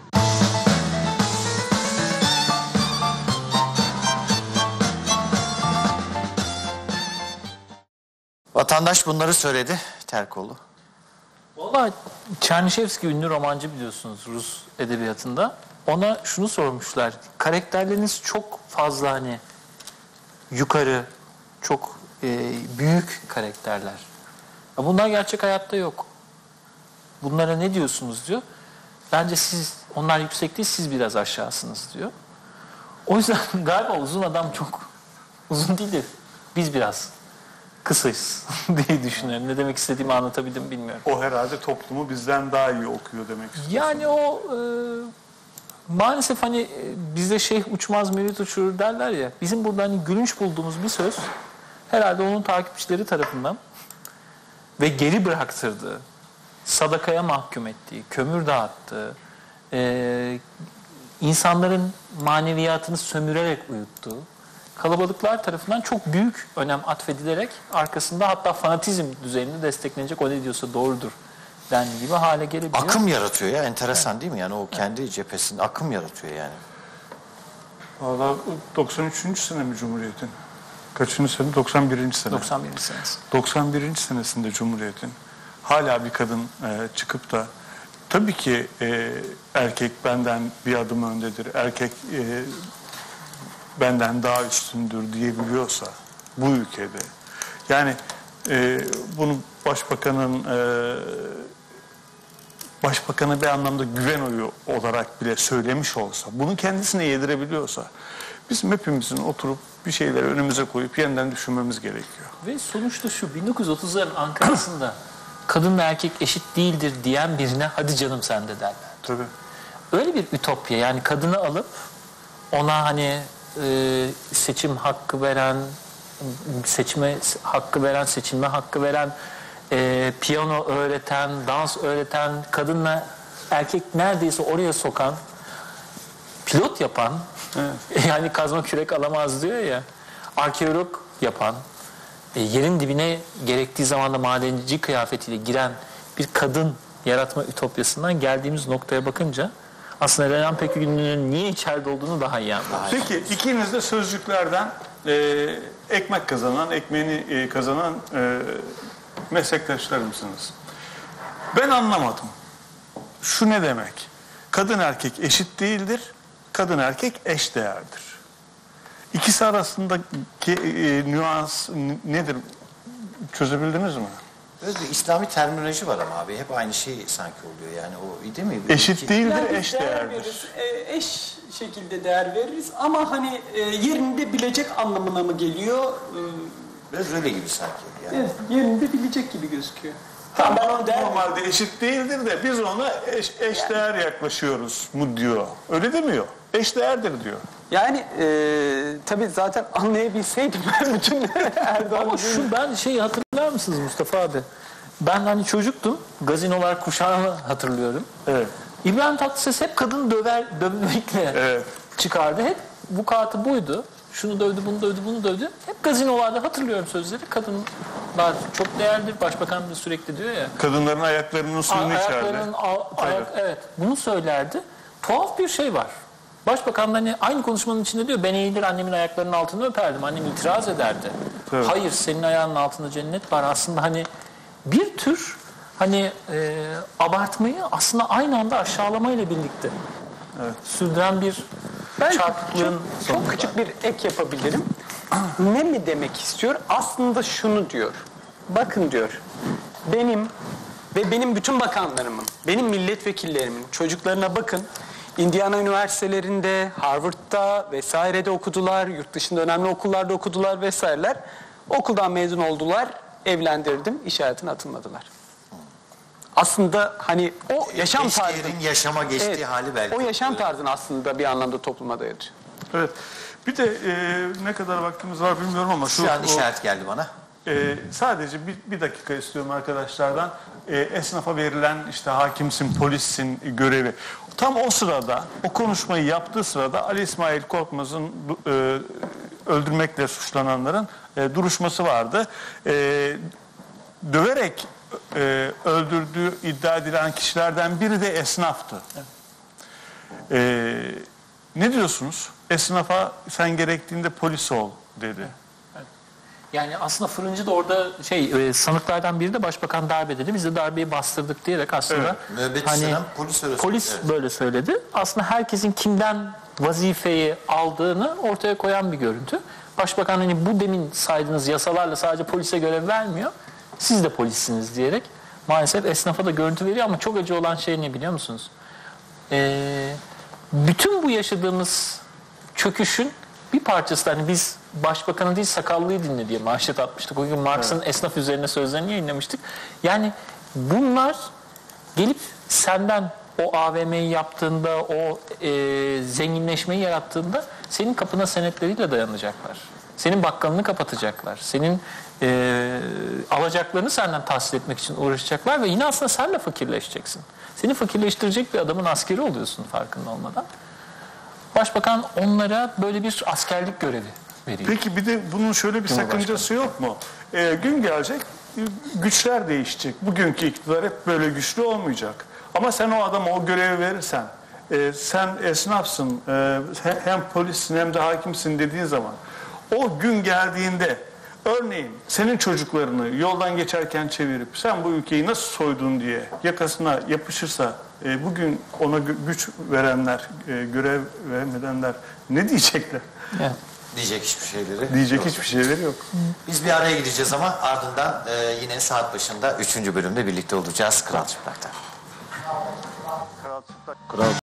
Vatandaş bunları söyledi Terkoğlu. Valla Çernyshevski ünlü romancı biliyorsunuz Rus edebiyatında. Ona şunu sormuşlar. Karakterleriniz çok fazla hani yukarı, çok büyük karakterler. Bunlar gerçek hayatta yok. Bunlara ne diyorsunuz diyor. Bence onlar yüksek değil, siz biraz aşağısınız diyor. O yüzden galiba uzun adam çok uzun değil de biz biraz kısayız diye düşünüyorum. Ne demek istediğimi anlatabildim bilmiyorum. O herhalde toplumu bizden daha iyi okuyor demek istiyorsun. Yani o maalesef hani bizde şeyh uçmaz mevlüt uçurur derler ya. Bizim burada hani gülünç bulduğumuz bir söz herhalde onun takipçileri tarafından ve geri bıraktırdığı, sadakaya mahkum ettiği, kömür dağıttığı, insanların maneviyatını sömürerek uyuttuğu kalabalıklar tarafından çok büyük önem atfedilerek arkasında hatta fanatizm düzeyinde desteklenecek, o ne diyorsa doğrudur dendiği gibi hale gelebiliyor. Akım yaratıyor ya, enteresan değil mi? Yani o kendi cephesinde akım yaratıyor yani. Valla 93. sene mi Cumhuriyet'in? Kaçıncı sene? 91. sene. 91. senesi. 91. senesinde Cumhuriyet'in hala bir kadın çıkıp da tabii ki erkek benden bir adım öndedir, erkek benden daha üstündür diyebiliyorsa bu ülkede, yani bunu başbakana bir anlamda güven oyu olarak bile söylemiş olsa, bunu kendisine yedirebiliyorsa, bizim hepimizin oturup bir şeyleri önümüze koyup yeniden düşünmemiz gerekiyor. Ve sonuçta şu 1930'ların Ankara'sında kadın ve erkek eşit değildir diyen birine hadi canım sen de derler. Tabii. Öyle bir ütopya, yani kadını alıp ona hani seçim hakkı veren, seçme hakkı veren, seçilme hakkı veren, piyano öğreten, dans öğreten, kadınla erkek neredeyse oraya sokan, pilot yapan, evet. Yani kazma kürek alamaz diyor ya, arkeolog yapan, yerin dibine gerektiği zaman da madenci kıyafetiyle giren bir kadın yaratma ütopyasından geldiğimiz noktaya bakınca aslında Renan Pekgünlü'nün niye içeride olduğunu daha iyi anlıyoruz. Peki ikiniz de sözcüklerden ekmek kazanan, ekmeğini kazanan meslektaşlar mısınız? Ben anlamadım. Şu ne demek? Kadın erkek eşit değildir, kadın erkek eşdeğerdir. İkisi arasındaki nüans nedir? Çözebildiniz mi? Böyle bir İslami terminoloji var ama abi hep aynı şey sanki oluyor yani o değil mi? Eşit değildir, Yani eşdeğerdir. Eş şekilde değer veririz ama hani yerinde bilecek anlamına mı geliyor? Biraz öyle gibi sanki. Yani. Evet, yerinde bilecek gibi gözüküyor. Tamam, ben onu normalde eşit değildir de biz ona eşdeğer yaklaşıyoruz mu diyor. Öyle demiyor. Eşdeğerdir diyor. Yani tabii zaten anlayabilseydim ben bütün Erdoğan'ı. Ama ben hatırlar mısınız Mustafa abi? Ben hani çocuktum. Gazinolar kuşağını hatırlıyorum. Evet. İbrahim Tatlıses hep kadını dövmekle evet. çıkardı. Hep vukuatı buydu. Şunu dövdü, bunu dövdü, bunu dövdü. Hep gazinolarda hatırlıyorum sözleri. Kadınlar çok değerlidir. Başbakan da sürekli diyor ya. Kadınların ayaklarının suyunu içerdi. Evet. Bunu söylerdi. Tuhaf bir şey var. Başbakan hani aynı konuşmanın içinde diyor ben eğilir annemin ayaklarının altını öperdim. Annem itiraz ederdi. Evet. Hayır senin ayağının altında cennet var. Aslında hani bir tür hani abartmayı aslında aynı anda aşağılamayla birlikte sürdüren bir çarpıklığın çok küçük bir ek yapabilirim. Ne mi demek istiyor? Aslında şunu diyor. Bakın diyor. Benim ve benim bütün bakanlarımın, benim milletvekillerimin çocuklarına bakın. Indiana üniversitelerinde, Harvard'da vesairede okudular, yurt dışında önemli okullarda okudular vesaireler. Okuldan mezun oldular, evlendirdim, iş hayatına atılmadılar. Aslında hani o yaşam tarzının yaşama geçtiği hali belki. O yaşam tarzını aslında bir anlamda topluma dayatıyor. Evet. Bir de ne kadar vaktimiz var bilmiyorum ama şu an işaret geldi bana. Sadece bir dakika istiyorum arkadaşlardan. Esnafa verilen işte hakimsin, polissin görevi. Tam o sırada, o konuşmayı yaptığı sırada Ali İsmail Korkmaz'ın öldürmekle suçlananların duruşması vardı. Döverek öldürdüğü iddia edilen kişilerden biri de esnaftı. Ne diyorsunuz? Esnafa sen gerektiğinde polis ol dedi. Yani aslında Fırıncı da orada sanıklardan biri de başbakan darbe dedi. Biz de darbeyi bastırdık diyerek aslında polis böyle söyledi. Aslında herkesin kimden vazifeyi aldığını ortaya koyan bir görüntü. Başbakan hani bu demin saydığınız yasalarla sadece polise görev vermiyor. Siz de polissiniz diyerek maalesef esnafa da görüntü veriyor ama çok acı olan şey ne biliyor musunuz? Bütün bu yaşadığımız çöküşün bir parçası da hani biz başbakanı değil sakallıyı dinle diye manşet atmıştık. O gün Marx'ın esnaf üzerine sözlerini yayınlamıştık. Yani bunlar gelip senden o AVM'yi yaptığında, o zenginleşmeyi yarattığında senin kapına senetleriyle dayanacaklar. Senin bakkalını kapatacaklar. Senin alacaklarını senden tahsil etmek için uğraşacaklar ve yine aslında sen de fakirleşeceksin. Seni fakirleştirecek bir adamın askeri oluyorsun farkında olmadan. Başbakan onlara böyle bir askerlik görevi veriyor. Peki bir de bunun şöyle bir sakıncası yok mu? Gün gelecek, güçler değişecek. Bugünkü iktidar hep böyle güçlü olmayacak. Ama sen o adama o görevi verirsen, sen esnafsın, hem polissin hem de hakimsin dediğin zaman, o gün geldiğinde örneğin senin çocuklarını yoldan geçerken çevirip sen bu ülkeyi nasıl soydun diye yakasına yapışırsa bugün ona güç verenler, görev vermeyenler ne diyecekler? Evet. Diyecek hiçbir şeyleri Diyecek hiçbir şeyleri yok. Biz bir araya gideceğiz ama ardından yine saat başında 3. bölümde birlikte olacağız Kral Çıplak'ta. Kral